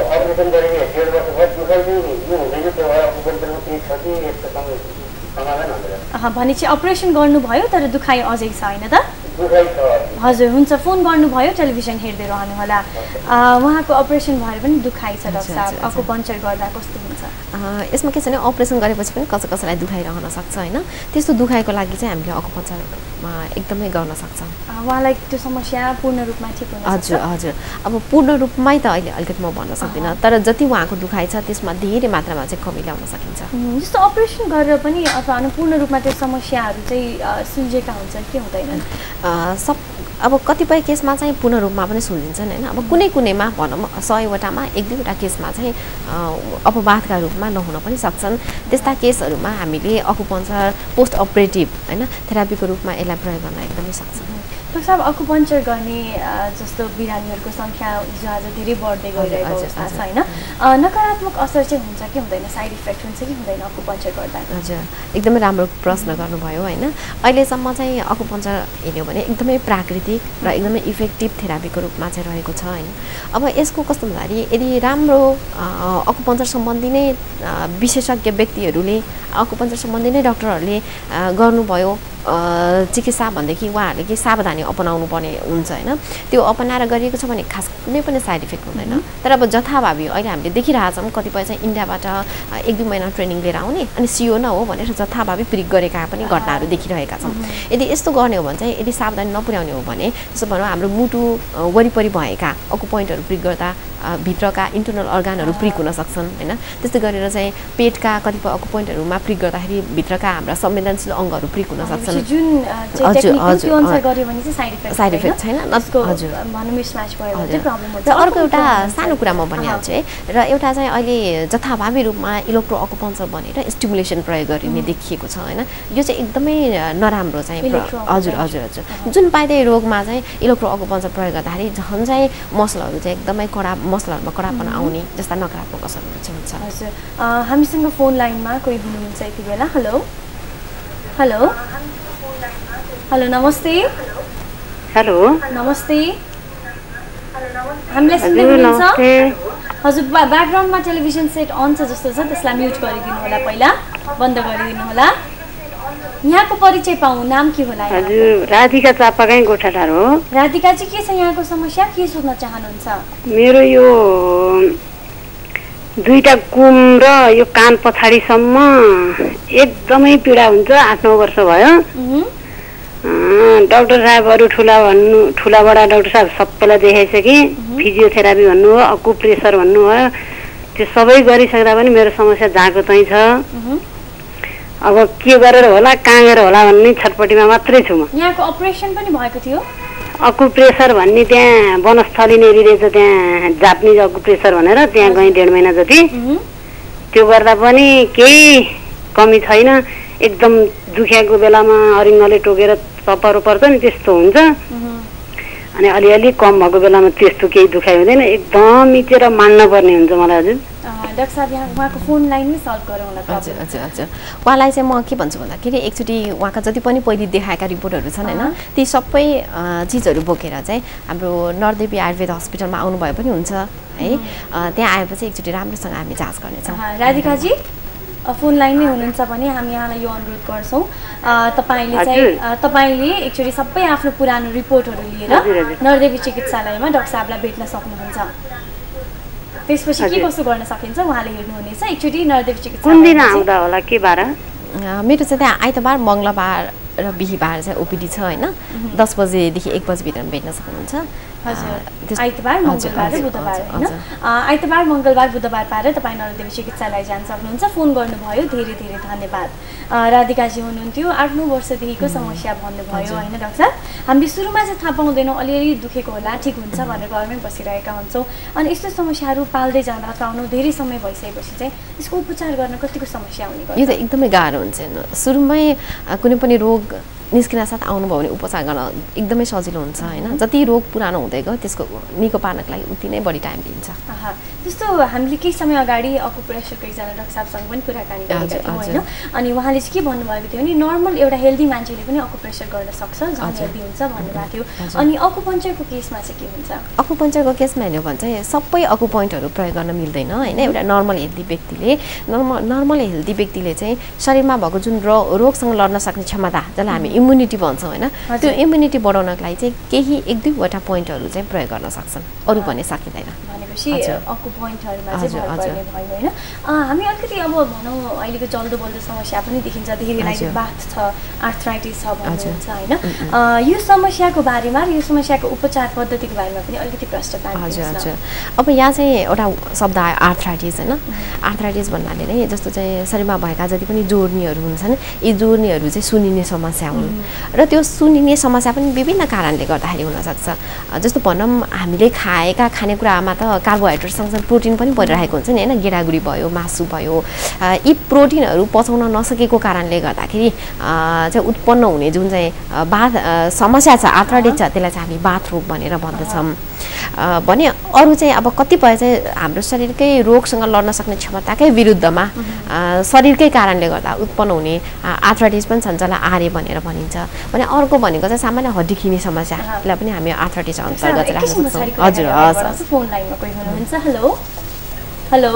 भनेपछि अपरेसन गर्नुभयो तर दुखाइ अझै छ होइन त हजुर हुन्छ फोन गर्नुभयो टेलिभिजन हेर्दै रहनुहोला उहाँको अपरेसन भएर पनि दुखाइ छ डाक्टर साहब अकुपञ्चर गर्दा कस्तो हुन्छ यसमा के छ भने अपरेसन गरेपछि पनि कसैलाई दुखाइ रहन सक्छ हैन त्यस्तो दुखाइको लागि चाहिँ हामीले अकुपञ्चरमा एकदमै गर्न सक्छौँ उहाँलाई त्यो समस्या पूर्ण रूपमा ठिक हुन सक्छ हजुर हजुर अब पूर्ण रूपमै त अहिले अलिकति म भन्न सक्दिनँ तर जति उहाँको दुखाइ छ त्यसमा धेरै मात्रामा चाहिँ कमी ल्याउन सकिन्छ जस्तो अपरेसन गरेर पनि अथवा पूर्ण रूपमा त्यो समस्याहरू चाहिँ सुल्झेका हुन्छ कि हुँदैनन् अब कतिपय केसमा चाहिँ पूर्ण रूपमा पनि सुल्झिन्छन् होइन। अब कुनै कुनैमा भनौँ 100वटामा 1-2वटा केसमा चाहिँ अपवादका रूपमा नहुन पनि सक्छन्। त्यस्ता केसहरूमा हामीले अकुपञ्चर पोस्ट अपरेटिभ होइन थेरापीको रूपमा यसलाई प्रयोग गर्न एकदमै सक्छौँ। डाक्टर साहब अकुपञ्चर गर्ने जस्तो बिरामीहरूको सङ्ख्या आज धेरै बढ्दै गइरहेको अवस्था छ होइन। नकारात्मक असर चाहिँ हुन्छ कि हुँदैन, साइड इफेक्ट हुन्छ कि हुँदैन अकुपञ्चर गर्दा? हजुर एकदमै राम्रो प्रश्न गर्नुभयो होइन। अहिलेसम्म चाहिँ अकुपञ्चर हेऱ्यो भने एकदमै प्राकृतिक र एकदमै इफेक्टिभ थेरापीको रूपमा चाहिँ रहेको छ होइन। अब यसको कस्तो भन्दाखेरि यदि राम्रो अकुपञ्चर सम्बन्धी नै विशेषज्ञ व्यक्तिहरूले अकुपञ्चर सम्बन्धी नै डाक्टरहरूले गर्नुभयो चिकित्सा भनेदेखि उहाँहरूले केही सावधानी अपनाउनु पर्ने हुन्छ होइन। त्यो अपनाएर गरिएको छ भने खास कुनै पनि साइड इफेक्ट हुँदैन। तर अब जथाभावी अहिले हामीले देखिरहेछौँ कतिपय चाहिँ इन्डियाबाट 1-2 महिना ट्रेनिङ लिएर आउने अनि सियो न हो भनेर जथाभावी प्रयोग गरेका पनि घटनाहरू देखिरहेका छौँ। यदि यस्तो गर्ने हो भने चाहिँ यदि सावधानी नपुर्याउने हो भने जस्तो भनौँ हाम्रो मुटु वरिपरि भएका अकुपोइन्टहरू प्रयोग गर्दा भित्रका इन्टरनल अर्गानहरू प्रयोग हुन सक्छन् होइन। त्यस्तै गरेर चाहिँ पेटका कतिपय अकुपोइन्टहरूमा प्रयोग गर्दाखेरि भित्रका हाम्रा संवेदनशील अङ्गहरू प्रयोग हुन सक्छन्। साइड इफेक्ट छैन। हजुर र अर्को एउटा सानो कुरा म भनिहाल्छु है। र एउटा चाहिँ अहिले जथाभावी रूपमा इलेक्ट्रो अकुपञ्चर भनेर स्टिमुलेसन प्रयोग गरिने देखिएको छ होइन। यो चाहिँ एकदमै नराम्रो चाहिँ हजुर हजुर हजुर जुन पाइदै रोगमा चाहिँ इलेक्ट्रो अकुपञ्चर प्रयोग गर्दाखेरि झन् चाहिँ मसलहरू चाहिँ एकदमै कडा मसलहरूमा कडापन आउने जस्ता नकारात्मक असरहरू चाहिँ हुन्छ। हजुर हामीसँग फोन लाइनमा कोही हुनुहुन्छ यति बेला। हेलो हेलो हेलो नमस्ते। हेलो नमस्ते हामीलाई सुन्दै हुनुहुन्छ? हजुर ब्याकग्राउन्डमा टेलिभिजन सेट अन छ जस्तो छ, त्यसलाई म्युट गरिदिनु होला, पहिला बन्द गरिदिनु होला। यहाँको परिचय पाऊँ, नाम के होला? हजुर राधिका चापागाई गोठाटार हो। राधिका चाहिँ के छ यहाँको समस्या, के सोध्न चाहनुहुन्छ? मेरो यो 2टा कुम र यो कान पछाडिसम्म एकदमै पीडा हुन्छ। 8-9 वर्ष भयो। डाक्टर साहबहरू ठुला बडा डाक्टर साहब सबैलाई देखाइसकेँ। फिजियोथेरापी भन्नुभयो, अकुप्रेसर भन्नुभयो, त्यो सबै गरिसक्दा पनि मेरो समस्या जहाँको त्यहीँ छ। अब के गरेर होला कहाँ गएर होला भन्ने छटपटीमा मात्रै छु म। यहाँको अपरेसन पनि भएको थियो? अकुप्रेसर भन्ने त्यहाँ वनस्थली नेरी रहेछ, त्यहाँ जापानिज अकुप्रेसर भनेर त्यहाँ गएँ 1.5 महिना जति। त्यो गर्दा पनि केही कमी छैन। एकदम दुखेको बेलामा अरिङ्गले टोकेर चप्परो पर्छ नि त्यस्तो हुन्छ। अनि अलिअलि कम भएको बेलामा त्यस्तो केही दुखाइ हुँदैन। एकदम मिचेर मान्न पर्ने हुन्छ मलाई। हजुर डाक्टर साहब यहाँ उहाँको फोन लाइनमै सल्भ गरौँ न। हजुर हजुर हजुर उहाँलाई चाहिँ म के भन्छु भन्दाखेरि एकचोटि उहाँका जति पनि पहिले देखाएका रिपोर्टहरू छन् होइन ती सबै चिजहरू बोकेर चाहिँ हाम्रो नरदेवी आयुर्वेद हस्पिटलमा आउनुभए पनि हुन्छ है। त्यहाँ आएपछि एकचोटि राम्रोसँग हामी जाँच गर्नेछौँ। राधिकाजी फोन लाइनमै हुनुहुन्छ भने हामी यहाँलाई यो अनुरोध गर्छौँ, तपाईँले एकचोटि सबै आफ्नो पुरानो रिपोर्टहरू लिएर नरदेवी चिकित्सालयमा डाक्टर साहबलाई भेट्न सक्नुहुन्छ। त्यसपछि के कसो गर्न सकिन्छ उहाँले हेर्नुहुनेछ। एकचोटि नरदेवी चिकित्सालय कुन दिन आउँदा होला, के बार? मेरो चाहिँ त्यहाँ आइतबार, मङ्गलबार र बिहीबार चाहिँ ओपिडी छ होइन। 10 बजेदेखि 1 बजीभित्र भेट्न सक्नुहुन्छ। आइतबार मङ्गलबार र बुधबार होइन। आइतबार मङ्गलबार बुधबार पाएर तपाईँ नरदेवी चिकित्सालय जान सक्नुहुन्छ। फोन गर्नुभयो, धेरै धेरै धन्यवाद। राधिकाजी हुनुहुन्थ्यो, 8-9 वर्षदेखिको समस्या भन्नुभयो होइन डाक्टर साहब। हामीले सुरुमा चाहिँ थाहा पाउँदैनौँ, अलिअलि दुखेको होला, ठिक हुन्छ भनेर घरमै बसिरहेका हुन्छौँ। अनि यस्तो समस्याहरू पाल्दै जाँदा अथवा धेरै समय भइसकेपछि चाहिँ यसको उपचार गर्न कतिको समस्या हुने गर्छ? यो त एकदमै गाह्रो हुन्छ। सुरुमै कुनै पनि रोग निस्किन साथ आउनुभयो भने उपचार गर्न एकदमै सजिलो हुन्छ होइन। जति रोग पुरानो हुँदै गयो त्यसको निको पार्नको लागि उति नै बढी टाइम लिन्छ। जस्तो हामीले केही समय अगाडि अकुप्रेसरको एकजना डाक्टर साहबसँग पनि कुराकानी गरेका थियौँ होइन। अनि उहाँले चाहिँ के भन्नुभएको थियो भने नर्मल एउटा हेल्दी मान्छेले पनि अकुप्रेसर गर्न सक्छ, झन् हेल्दी हुन्छ भन्नुभएको थियो। अनि अकुपञ्चरको केसमा चाहिँ के हुन्छ? अकुपञ्चरको केसमा हेर्नु भने चाहिँ सबै अकुपोइन्टहरू प्रयोग गर्न मिल्दैन होइन। एउटा नर्मल हेल्दी व्यक्तिले चाहिँ शरीरमा भएको जुन रोगसँग लड्न सक्ने क्षमता जसलाई हामी इम्युनिटी भन्छौँ होइन, त्यो इम्युनिटी बढाउनको लागि चाहिँ केही 1-2वटा पोइन्टहरू चाहिँ प्रयोग गर्न सक्छन्, अरू भने सकिँदैन। भनेपछि अकुपन्चरमा चाहिँ भर पर्ने भयो होइन। हामी अलिकति अब भनौँ अहिलेको जल्दो बल्दो समस्या पनि देखिन्छ, धेरैलाई बाथ छ, आर्थराइटिस छ भन्नुहुन्छ होइन। यो समस्याको बारेमा र यो समस्याको उपचार पद्धतिको बारेमा पनि अलिकति प्रश्न पार्नुहुन्छ। अब यहाँ चाहिँ एउटा शब्द आयो आर्थराइटिस होइन। आर्थराइटिस भन्नाले नै जस्तो चाहिँ शरीरमा भएका जति पनि जोड्नीहरू हुन्छन् यी जोड्नीहरू चाहिँ सुन्निने समस्या हुन् र त्यो सुन्निने समस्या पनि विभिन्न कारणले गर्दाखेरि हुनसक्छ। जस्तो भनौँ हामीले खाएका खानेकुरामा त कार्बोहाइड्रेट सँगसँगै प्रोटिन पनि परिरहेको हुन्छ नि होइन। गेडागुडी भयो, मासु भयो, यी प्रोटिनहरू पचाउन नसकेको कारणले गर्दाखेरि चाहिँ उत्पन्न हुने जुन चाहिँ समस्या छ आर्थराइटिस छ त्यसलाई चाहिँ हामी बाथ रोग भनेर भन्दछौँ। भने अरू चाहिँ अब कतिपय चाहिँ हाम्रो शरीरकै रोगसँग लड्न सक्ने क्षमताकै विरुद्धमा शरीरकै कारणले गर्दा उत्पन्न हुने आर्थराइटिस पनि छन्, जसलाई आर्य भनेर भनिन्छ। भने अर्को भनेको चाहिँ सामान्य हड्डी खिने समस्या, त्यसलाई पनि हामी आर्थराइटिस अन्तर्गत राख्न सक्छौँ। हजुर हस्। फोन लाइनमा कोही हुनुहुन्छ? हेलो हेलो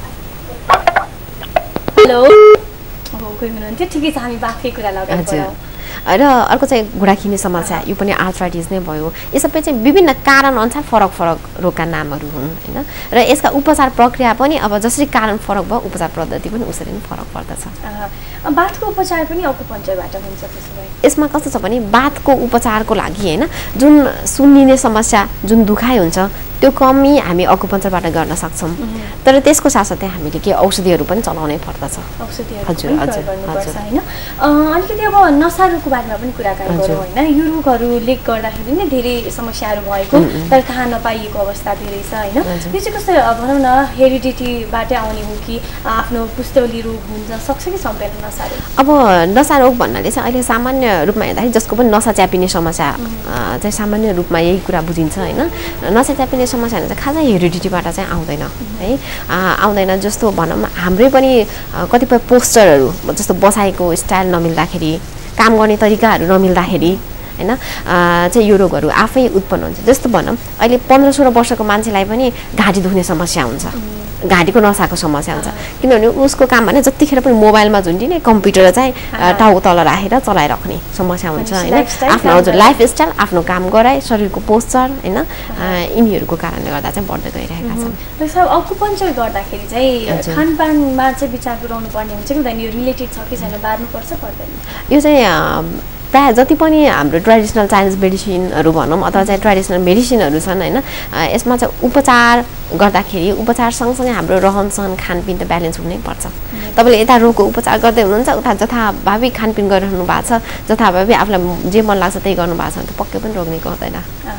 हेलो, कोही हुनुहुन्थ्यो? ठिकै छ, हामी बाफकै कुरा लगाउँछौँ। र अर्को चाहिँ घुँडा खिने समस्या, यो पनि आर्थराइटिस नै भयो। यो सबै चाहिँ विभिन्न कारण अनुसार फरक फरक रोगका नामहरू हुन् होइन। र यसका उपचार प्रक्रिया पनि अब जसरी कारण फरक भयो उपचार पद्धति पनि उसरी नै फरक पर्दछ। बाथको उपचार पनि अकुपन्चरबाट हुन्छ त्यसो भए? यसमा कस्तो छ भने बाथको उपचारको लागि होइन जुन सुन्निने समस्या, जुन दुखाइ हुन्छ त्यो कमी हामी अकुपन्चरबाट गर्न सक्छौँ। तर त्यसको साथसाथै हामीले केही औषधिहरू पनि चलाउनै पर्दछ। हजुर हजुर होइन। अलिकति अब नसा रोगको बारेमा पनि कुराकानी गरौँ होइन। यो रोगहरूले गर्दाखेरि नै धेरै समस्याहरू भएको तर थाहा नपाइएको अवस्था धेरै छ होइन। यो चाहिँ कस्तो भनौँ न हेरिडिटीबाटै आउने हो कि आफ्नो पुस्तौली रोग हुन्छ, सक्छ कि सक्दैन नसा रोग? अब नसा रोग भन्नाले चाहिँ अहिले सामान्य रूपमा हेर्दाखेरि जसको पनि नसा च्यापिने समस्या चाहिँ सामान्य रूपमा यही कुरा बुझिन्छ होइन। नसा च्यापिने समस्याहरू चाहिँ खासै हेरिडिटीबाट चाहिँ आउँदैन है, आउँदैन। जस्तो भनौँ हाम्रै पनि कतिपय पोस्चरहरू जस्तो बसाइको स्टाइल नमिल्दाखेरि, काम गर्ने तरिकाहरू नमिल्दाखेरि होइन चाहिँ यो रोगहरू आफै उत्पन्न हुन्छ। जस्तो भनौँ अहिले 15-16 वर्षको मान्छेलाई पनि घाँटी दुख्ने समस्या हुन्छ, घाँटीको नसाको समस्या हुन्छ, किनभने उसको काम भने जतिखेर पनि मोबाइलमा झुन्डिने, कम्प्युटर चाहिँ टाउको तल राखेर चलाइराख्ने समस्या हुन्छ होइन। आफ्नो हजुर लाइफस्टाइल, आफ्नो काम गराइ, शरीरको पोस्चर होइन यिनीहरूको कारणले गर्दा चाहिँ बढ्दै गइरहेका छन्। अकुपन्चर गर्दाखेरि चाहिँ खानपानमा चाहिँ विचार पुऱ्याउनु पर्ने हुन्छ कि हुँदैन? यो रिलेटेड छ कि छैन, बार्नुपर्छ पर्दैन? यो चाहिँ प्रायः जति पनि हाम्रो ट्रेडिसनल चाइनिज मेडिसिनहरू भनौँ अथवा चाहिँ ट्रेडिसनल मेडिसिनहरू छन् होइन, यसमा चाहिँ उपचार गर्दाखेरि उपचार सँगसँगै हाम्रो रहनसहन खानपिन त ब्यालेन्स हुनैपर्छ। तपाईँले यता रोगको उपचार गर्दै हुनुहुन्छ, उता जथाभावी खानपिन गरिरहनु भएको छ, जथाभावी आफूलाई जे मन लाग्छ त्यही गर्नु भएको छ भने त पक्कै पनि रोग निको हुँदैन।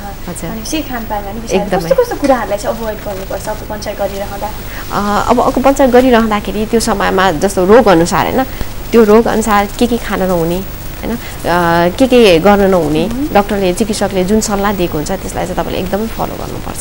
एकदमै कस्तो कुराहरूलाई चाहिँ अभोइड गर्नुपर्छ अकुपन्चर गरिरहँदा? अब अकुपन्चर गरिरहँदाखेरि त्यो समयमा जस्तो रोग अनुसार होइन, त्यो रोग अनुसार के खान नहुने होइन, के गर्न नहुने डक्टरले चिकित्सकले जुन सल्लाह दिएको हुन्छ त्यसलाई चाहिँ तपाईँले एकदमै फलो गर्नुपर्छ।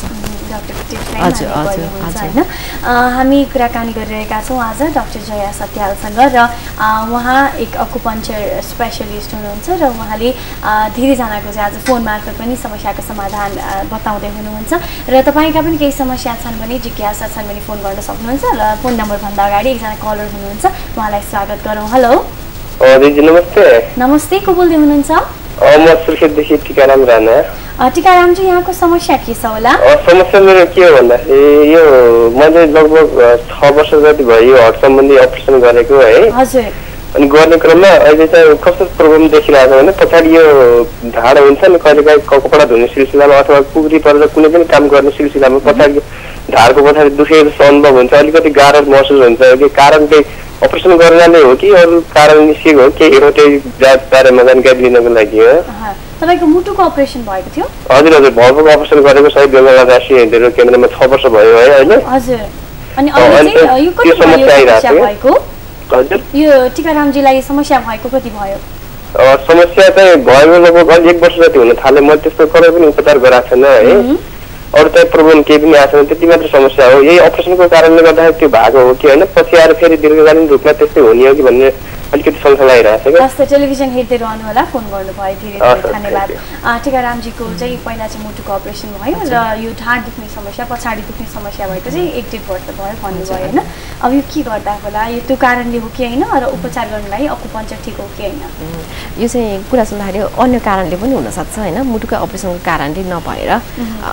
हजुर हजुर होइन। हामी कुराकानी गरिरहेका छौँ आज डाक्टर जया सत्यालसँग र उहाँ एक अकुपन्चर स्पेसलिस्ट हुनुहुन्छ र उहाँले धेरैजनाको चाहिँ आज फोन मार्फत पनि समस्याको समाधान बताउँदै हुनुहुन्छ। र तपाईँका पनि केही समस्या छन् भने, जिज्ञासा छन् भने फोन गर्न सक्नुहुन्छ। र फोन नम्बरभन्दा अगाडि एकजना कलर हुनुहुन्छ, उहाँलाई स्वागत गरौँ। हेलो दिदी नमस्ते। नमस्ते, को बोल्दै हुनुहुन्छ? म सुर्खेतदेखि टिकाराम राणा। टिकारामजी, यहाँको समस्या के छ होला? समस्या मेरो के हो भन्दाखेरि यो मैले लगभग 6 वर्ष जति भयो यो हट सम्बन्धी अपरेसन गरेको है। हजुर। अनि गर्ने क्रममा अहिले चाहिँ कस्तो प्रब्लम देखिरहेको छ भने पछाडि यो ढाड हुन्छ नि कहिलेकाहीँ कपडा धुने सिलसिलामा अथवा कुकुरी परेर कुनै पनि काम गर्ने सिलसिलामा पछाडि ढाडको पछाडि दुखेको जस्तो अनुभव हुन्छ, अलिकति गाह्रो महसुस हुन्छ। कि कारण केही अपरेसन गर्नाले हो कि अरू कारण निस्केको हो के हो, त्यही बारेमा जानकारी लिनको लागि हो। तपाईको मुटुको अपरेसन भएको थियो? हजुर हजुर, भौतिक अपरेसन गरेको सही बेला राष्ट्रिय हृदय केन्द्रमा 6 वर्ष भयो है अहिले। हजुर। अनि अहिले चाहिँ यो कति समस्या भएको? हजुर, यो टिकारामजीलाई समस्या भएको कति भयो? समस्या चाहिँ भयो लगभग 1 वर्ष जति हुन थाल्यो। मैले त्यस्तो कुनै पनि उपचार गराएको छैन है, अरू चाहिँ प्रब्लम केही पनि आएको छैन, त्यति मात्र समस्या हो। यही अपरेसनको कारणले गर्दाखेरि त्यो भएको हो कि होइन, पछि आएर फेरि दीर्घकालीन रूपमा त्यस्तै हुने हो कि भन्ने अलिकति शङ्का लागिरहेको छ। जस्तो टेलिभिजन हेर्दै रहनु होला, फोन गर्नुभयो, धेरै धेरै धन्यवाद। टिकारामजीको चाहिँ पहिला चाहिँ मुटुको अपरेसन भयो र यो ढाड दुख्ने समस्या, पछाडि दुख्ने समस्या भएको चाहिँ 1-1.5 वर्ष भयो भन्नुभयो होइन। अब यो के गर्दा होला, यो त्यो कारणले हो कि होइन, र उपचार गर्नलाई अकुपन्चर ठिक हो कि होइन? यो चाहिँ कुरा सुन्दाखेरि अन्य कारणले पनि हुनसक्छ होइन, मुटुको अपरेसनको कारणले नभएर अर्को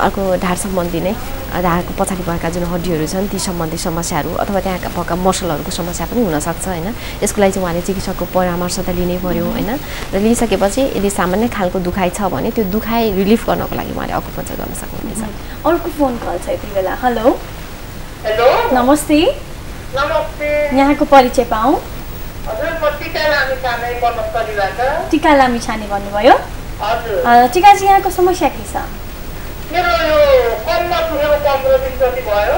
ढाड सम्बन्धी नै ढाडको पछाडि भएका जुन हड्डीहरू छन् ती सम्बन्धी समस्याहरू अथवा त्यहाँ भएका मसलहरूको समस्या पनि हुनसक्छ होइन। यसको लागि चाहिँ उहाँले चिकित्सकको परामर्श त लिनै पर्यो होइन। र लिइसकेपछि यदि सामान्य खालको दुखाइ छ भने त्यो दुखाइ रिलिफ गर्नको लागि उहाँले अकुपञ्चर गर्न सक्नुहुनेछ। अर्को फोन कल छ यति बेला। हेलो हेलो नमस्ते। नमस्ते। यहाँको परिचय पाऊँ? हजुर म टिका लामी छाने बनस्थलीबाट। टिका लामी छाने भन्नुभयो? हजुर। टिकाजी यहाँको समस्या के छ? मेरो यो कममा ठुलो 15 दिन जति भयो।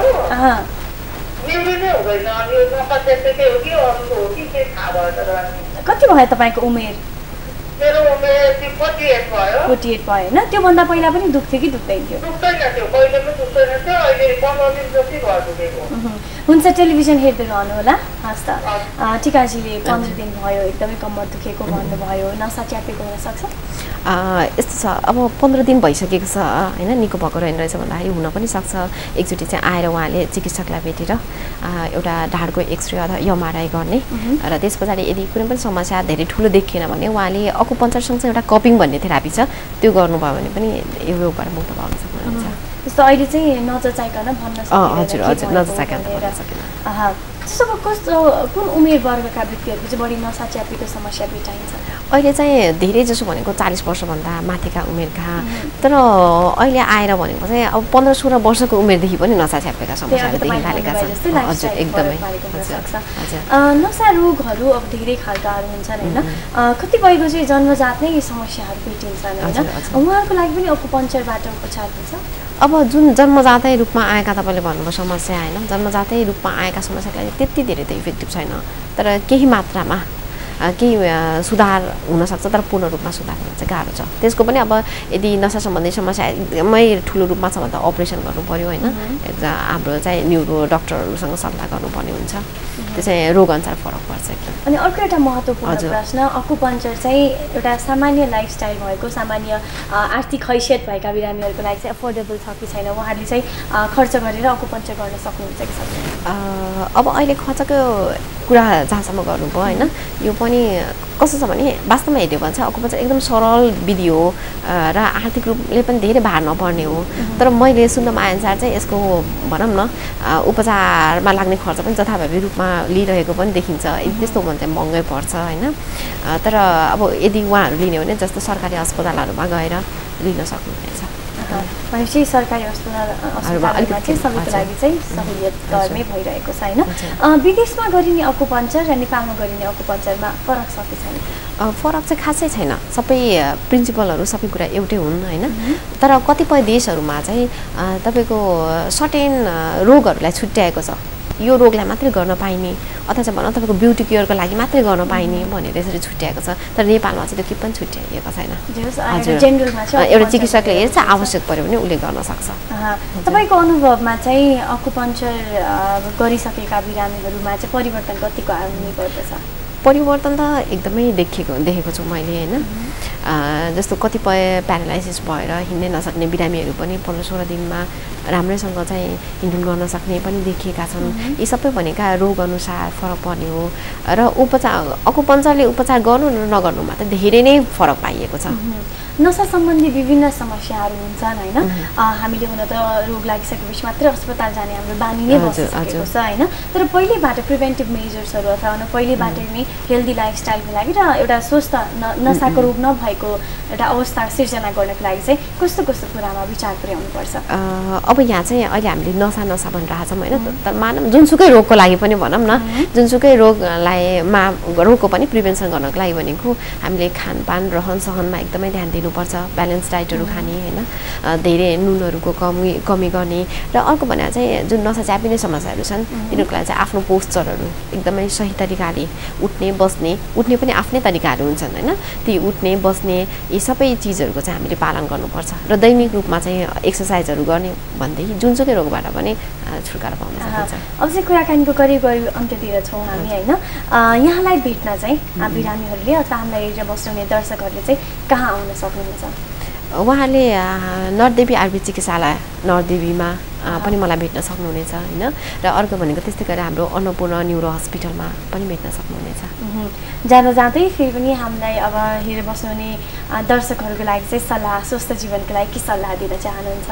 निउरी नै हुँदैन। अनि यो नसा चेपेकै हो कि अरू हो कि के थाहा भएन। कति भयो तपाईँको उमेर? मेरो उमेर 48 भयो। 48 भयो होइन। त्योभन्दा पहिला पनि दुख्थ्यो कि दुख्दैन थियो? दुख्दैन थियो, कहिले पनि दुख्दैन थियो। अहिले 15 दिन जति भयो दुखेको। हुन्छ, टेलिभिजन हेर्दै रहनु होला। हस् त। टिकाजीले 15 दिन भयो एकदमै कम्मर दुखेको भन्नुभयो, नसा च्यापेको हुनसक्छ? यस्तो छ, अब 15 दिन भइसकेको छ होइन, निको भएको रहेछ भन्दाखेरि हुन पनि सक्छ। एकचोटि चाहिँ आएर उहाँले चिकित्सकलाई भेटेर एउटा ढाडको एक्सरे अथवा एमआरआई गर्ने र त्यस पछाडि यदि कुनै पनि समस्या धेरै ठुलो देखिएन भने उहाँले अकुपञ्चरसँग चाहिँ एउटा कपिङ भन्ने थेरापी छ त्यो गर्नुभयो भने पनि यो रोगबाट मुक्त पाउन सक्नुहुन्छ। जस्तो अहिले चाहिँ नजचाइकन भन्न सकिँदैन। हजुर हजुर, नजचाइकन भन्न सकिँदैन। त्यसो भए कस्तो कुन उमेर वर्गका व्यक्तिहरूको चाहिँ बढी नसा च्यापेको समस्या भेटाइन्छ? अहिले चाहिँ धेरै जसो भनेको 40 वर्षभन्दा माथिका उमेरका, तर अहिले आएर भनेको चाहिँ अब 15-16 वर्षको उमेरदेखि पनि नसा च्यापेका समस्याहरू देखिन थालेका छन्। हजुर एकदमै। नसा रोगहरू अब धेरै खालकाहरू हुन्छन् होइन। कतिपयको चाहिँ जन्मजात नै समस्याहरू भेटिन्छन् होइन। उहाँहरूको लागि पनि अकुपञ्चरबाट उपचार हुन्छ? अब जुन जन्मजातै रूपमा आएका तपाईँले भन्नुभयो समस्या होइन, जन्मजातै रूपमा आएका समस्याको लागि त्यति धेरै त इफेक्टिभ छैन, तर केही मात्रामा केही सुधार हुनसक्छ, तर पूर्ण रूपमा सुधार हुन चाहिँ गाह्रो छ। त्यसको पनि अब यदि नसा सम्बन्धी समस्या एकदमै ठुलो रूपमा छ भने त अपरेसन गर्नु पर्यो होइन। हाम्रो चाहिँ न्युरो डक्टरहरूसँग सल्लाह गर्नुपर्ने हुन्छ। त्यो चाहिँ रोगअनुसार फरक पर्छ एकदम। अनि अर्को एउटा महत्त्वपूर्ण प्रश्न, अकुपञ्चर चाहिँ एउटा सामान्य लाइफस्टाइल भएको, सामान्य आर्थिक हैसियत भएका बिरामीहरूको लागि चाहिँ अफोर्डेबल छ कि छैन? उहाँहरूले चाहिँ खर्च गरेर अकुपञ्चर गर्न सक्नुहुन्छ कि सक्दैन? अब अहिले खर्चको कुरा जहाँसम्म गर्नुभयो होइन, यो पनि कस्तो छ भने वास्तवमा हेऱ्यो भने चाहिँ अकुपञ्चर एकदम सरल विधि हो र आर्थिक रूपले पनि धेरै भार नपर्ने हो। तर मैले सुन्नमा आएअनुसार चाहिँ यसको भनौँ न उपचारमा लाग्ने खर्च पनि जथाभावी रूपमा लिइरहेको पनि देखिन्छ। त्यस्तो हो भने चाहिँ महँगै पर्छ होइन। तर अब यदि उहाँहरू लिने हो भने जस्तो सरकारी अस्पतालहरूमा गएर लिन सक्नुहुनेछ। भनेपछि सरकारी अस्पतालमा चाहिँ सबैको लागि चाहिँ सहुलियत गर्ने भइरहेको छ होइन। विदेशमा गरिने अकुपञ्चर र नेपालमा गरिने अकुपञ्चरमा फरक छ कि छैन? फरक चाहिँ खासै छैन, सबै प्रिन्सिपलहरू सबै कुरा एउटै हुन् होइन। तर कतिपय देशहरूमा चाहिँ तपाईँको सर्टेन रोगहरूलाई छुट्याएको छ, यो रोगलाई मात्रै गर्न पाइने अथवा चाहिँ भनौँ तपाईँको ब्युटी केयरको लागि मात्रै गर्न पाइने भनेर यसरी छुट्याएको छ। तर नेपालमा चाहिँ त्यो के पनि छुट्याइएको छैन। एउटा चिकित्सकले हेर्छ, आवश्यक पऱ्यो भने उसले गर्न सक्छ। तपाईँको अनुभवमा चाहिँ अकुपञ्चर गरिसकेका बिरामीहरूमा चाहिँ परिवर्तन कतिको आउने गर्दछ? परिवर्तन त एकदमै देखेको छु मैले होइन। जस्तो कतिपय प्यारालाइसिस भएर हिँड्नै नसक्ने बिरामीहरू पनि 15-16 दिनमा राम्रैसँग चाहिँ हिँडुल गर्न सक्ने पनि देखिएका छन्। यी सबै भनेका रोग अनुसार फरक पर्ने हो र अकुपञ्चरले उपचार गर्नु र नगर्नुमा त धेरै नै फरक पाइएको छ। नसा सम्बन्धी विभिन्न समस्याहरू हुन्छन् होइन। हामीले हुन त रोग लागिसकेपछि मात्रै अस्पताल जाने हाम्रो बानी नै बसिसकेको छ होइन। तर पहिलेबाट प्रिभेन्टिभ मेजर्सहरू अथवा पहिलेबाटै नै हेल्दी लाइफस्टाइलको लागि र एउटा स्वस्थ नसाको रोग नभएको एउटा अवस्था सिर्जना गर्नको लागि चाहिँ कस्तो कस्तो कुरामा विचार पुर्याउनुपर्छ? अब यहाँ चाहिँ अहिले हामीले नसा भनिरहेको छौँ होइन। तर मानौँ जुनसुकै रोगको लागि पनि भनौँ न, जुनसुकै रोगको पनि प्रिभेन्सन गर्नको लागि भनेको हामीले खानपान रहन सहनमा एकदमै ध्यान दिनुपर्छ। ब्यालेन्स डाइटहरू खाने होइन, धेरै नुनहरूको कमी गर्ने र अर्को भनेर चाहिँ जुन नसा च्यापिने समस्याहरू छन् तिनीहरूको लागि चाहिँ आफ्नो पोस्चरहरू एकदमै सही तरिकाले उठ्ने पनि आफ्नै तरिकाहरू हुन्छन् होइन। ती उठ्ने बस्ने यी सबै चिजहरूको चाहिँ हामीले पालन गर्नुपर्छ र दैनिक रूपमा चाहिँ एक्सर्साइजहरू गर्ने भन्दै जुनसुकै रोगबाट पनि छुटकारा पाउन सकिन्छ। अब चाहिँ कुराकानीको करिब अन्त्यतिर छौँ हामी होइन। यहाँलाई भेट्न चाहिँ बिरामीहरूले अथवा हामीलाई हेरेर बस्नुहुने दर्शकहरूले चाहिँ कहाँ आउन सक्नुहुन्छ? उहाँले नरदेवी आयुर्वेद चिकित्सालय नरदेवीमा पनि मलाई भेट्न सक्नुहुनेछ होइन। र अर्को भनेको त्यस्तै गरेर हाम्रो अन्नपूर्ण न्युरो हस्पिटलमा पनि भेट्न सक्नुहुनेछ। जाँदै फेरि पनि हामीलाई अब हेरेर बस्नुहुने दर्शकहरूको लागि चाहिँ सल्लाह, स्वस्थ जीवनको लागि के सल्लाह दिन चाहनुहुन्छ?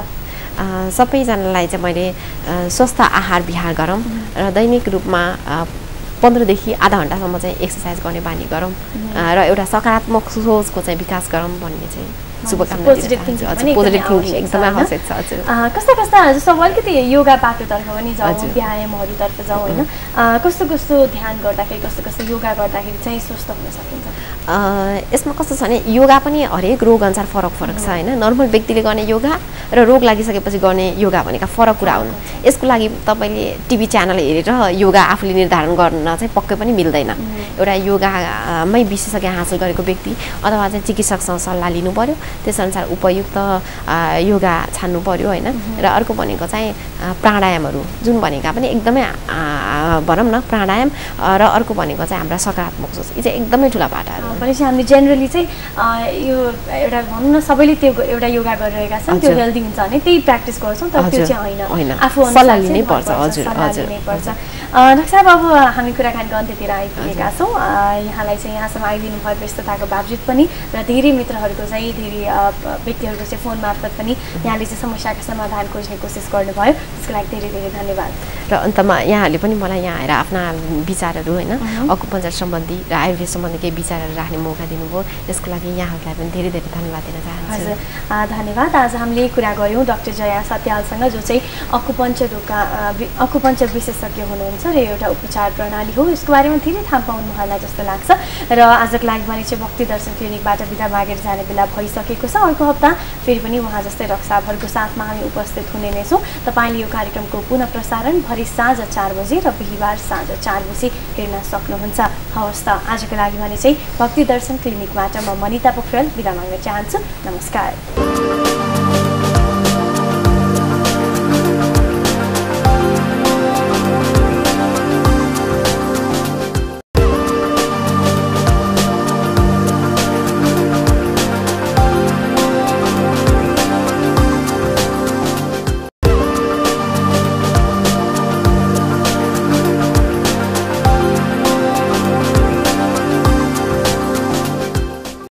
सबैजनालाई चाहिँ मैले स्वस्थ आहार विहार गरौँ र दैनिक रूपमा 15 देखि आधा घण्टासम्म चाहिँ एक्सर्साइज गर्ने बानी गरौँ र एउटा सकारात्मक सोचको चाहिँ विकास गरौँ भन्ने चाहिँ शुभकामना पोजिटिभ थिङ्किङ एकदमै आवश्यक छ हजुर। कस्ता कस्ता जस्तो अलिकति योगा पाटोतर्फ पनि जाउँ, व्यायामहरूतर्फ जाउँ होइन, कस्तो कस्तो ध्यान गर्दाखेरि कस्तो कस्तो योगा गर्दाखेरि चाहिँ स्वस्थ हुन सकिन्छ? यसमा कस्तो छ भने योगा पनि हरेक रोग अनुसार फरक फरक छ होइन। नर्मल व्यक्तिले गर्ने योगा र रोग लागिसकेपछि गर्ने योगा भनेका फरक कुरा हुन्। यसको लागि तपाईँले टिभी च्यानल हेरेर योगा आफूले निर्धारण गर्न चाहिँ पक्कै पनि मिल्दैन। एउटा योगामै विशेषज्ञ हासिल गरेको व्यक्ति अथवा चाहिँ चिकित्सकसँग सल्लाह लिनु पर्यो, त्यसअनुसार उपयुक्त योगा छान्नु पर्यो होइन। र अर्को भनेको चाहिँ प्राणायामहरू जुन भनेका पनि एकदमै भनौँ न प्राणायाम र अर्को भनेको चाहिँ हाम्रा सकारात्मक सोच, यी चाहिँ एकदमै ठुला बाटाहरू। भनेपछि हामीले जेनरली चाहिँ यो एउटा भनौँ न सबैले त्यो एउटा योगा गरिरहेका छन्, त्यो हेल्दी हुन्छ भने त्यही प्र्याक्टिस गर्छौँ, तर त्यो चाहिँ होइन, आफू सल्लाह लिनै पर्छ। हजुर हजुर डाक्टर साहब, अब हामी कुराकानीको अन्त्यतिर आइपुगेका छौँ। यहाँलाई चाहिँ यहाँसम्म आइदिनु भयो व्यस्तताको बावजुद पनि र धेरै मित्रहरूको चाहिँ धेरै व्यक्तिहरूको चाहिँ फोन मार्फत पनि यहाँले चाहिँ समस्याको समाधान खोज्ने कोसिस गर्नुभयो, त्यसको लागि धेरै धेरै धन्यवाद। र अन्तमा यहाँहरूले पनि मलाई यहाँ आएर आफ्ना विचारहरू होइन अकुपञ्चर सम्बन्धी र आयुर्वेद सम्बन्धी केही विचारहरू राख्ने मौका दिनुभयो, यसको लागि यहाँहरूलाई पनि धेरै धेरै धन्यवाद दिन चाहन्छु। हजुर धन्यवाद। आज हामीले कुरा गऱ्यौँ डाक्टर जया सत्यालसँग, जो चाहिँ अकुपञ्चर विशेषज्ञ हुनुहुन्छ र एउटा उपचार प्रणाली हो। यसको बारेमा धेरै थाहा पाउनु होला जस्तो लाग्छ। र आजको लागि भने चाहिँ भक्ति दर्शन क्लिनिकबाट बिदा मागेर जाने बेला भइसकेको छ। अर्को हप्ता फेरि पनि उहाँ जस्तै रक्षाभरको साथमा हामी उपस्थित हुने नै छौँ। तपाईँले यो कार्यक्रमको पुनः प्रसारण भरि साँझ 4 बजे र बिहिबार साँझ 4 बजे हेर्न सक्नुहुन्छ। हवस् त, आजको लागि भने चाहिँ भक्ति दर्शन क्लिनिकबाट म मनिता पोखरेल बिदा माग्न चाहन्छु। नमस्कार।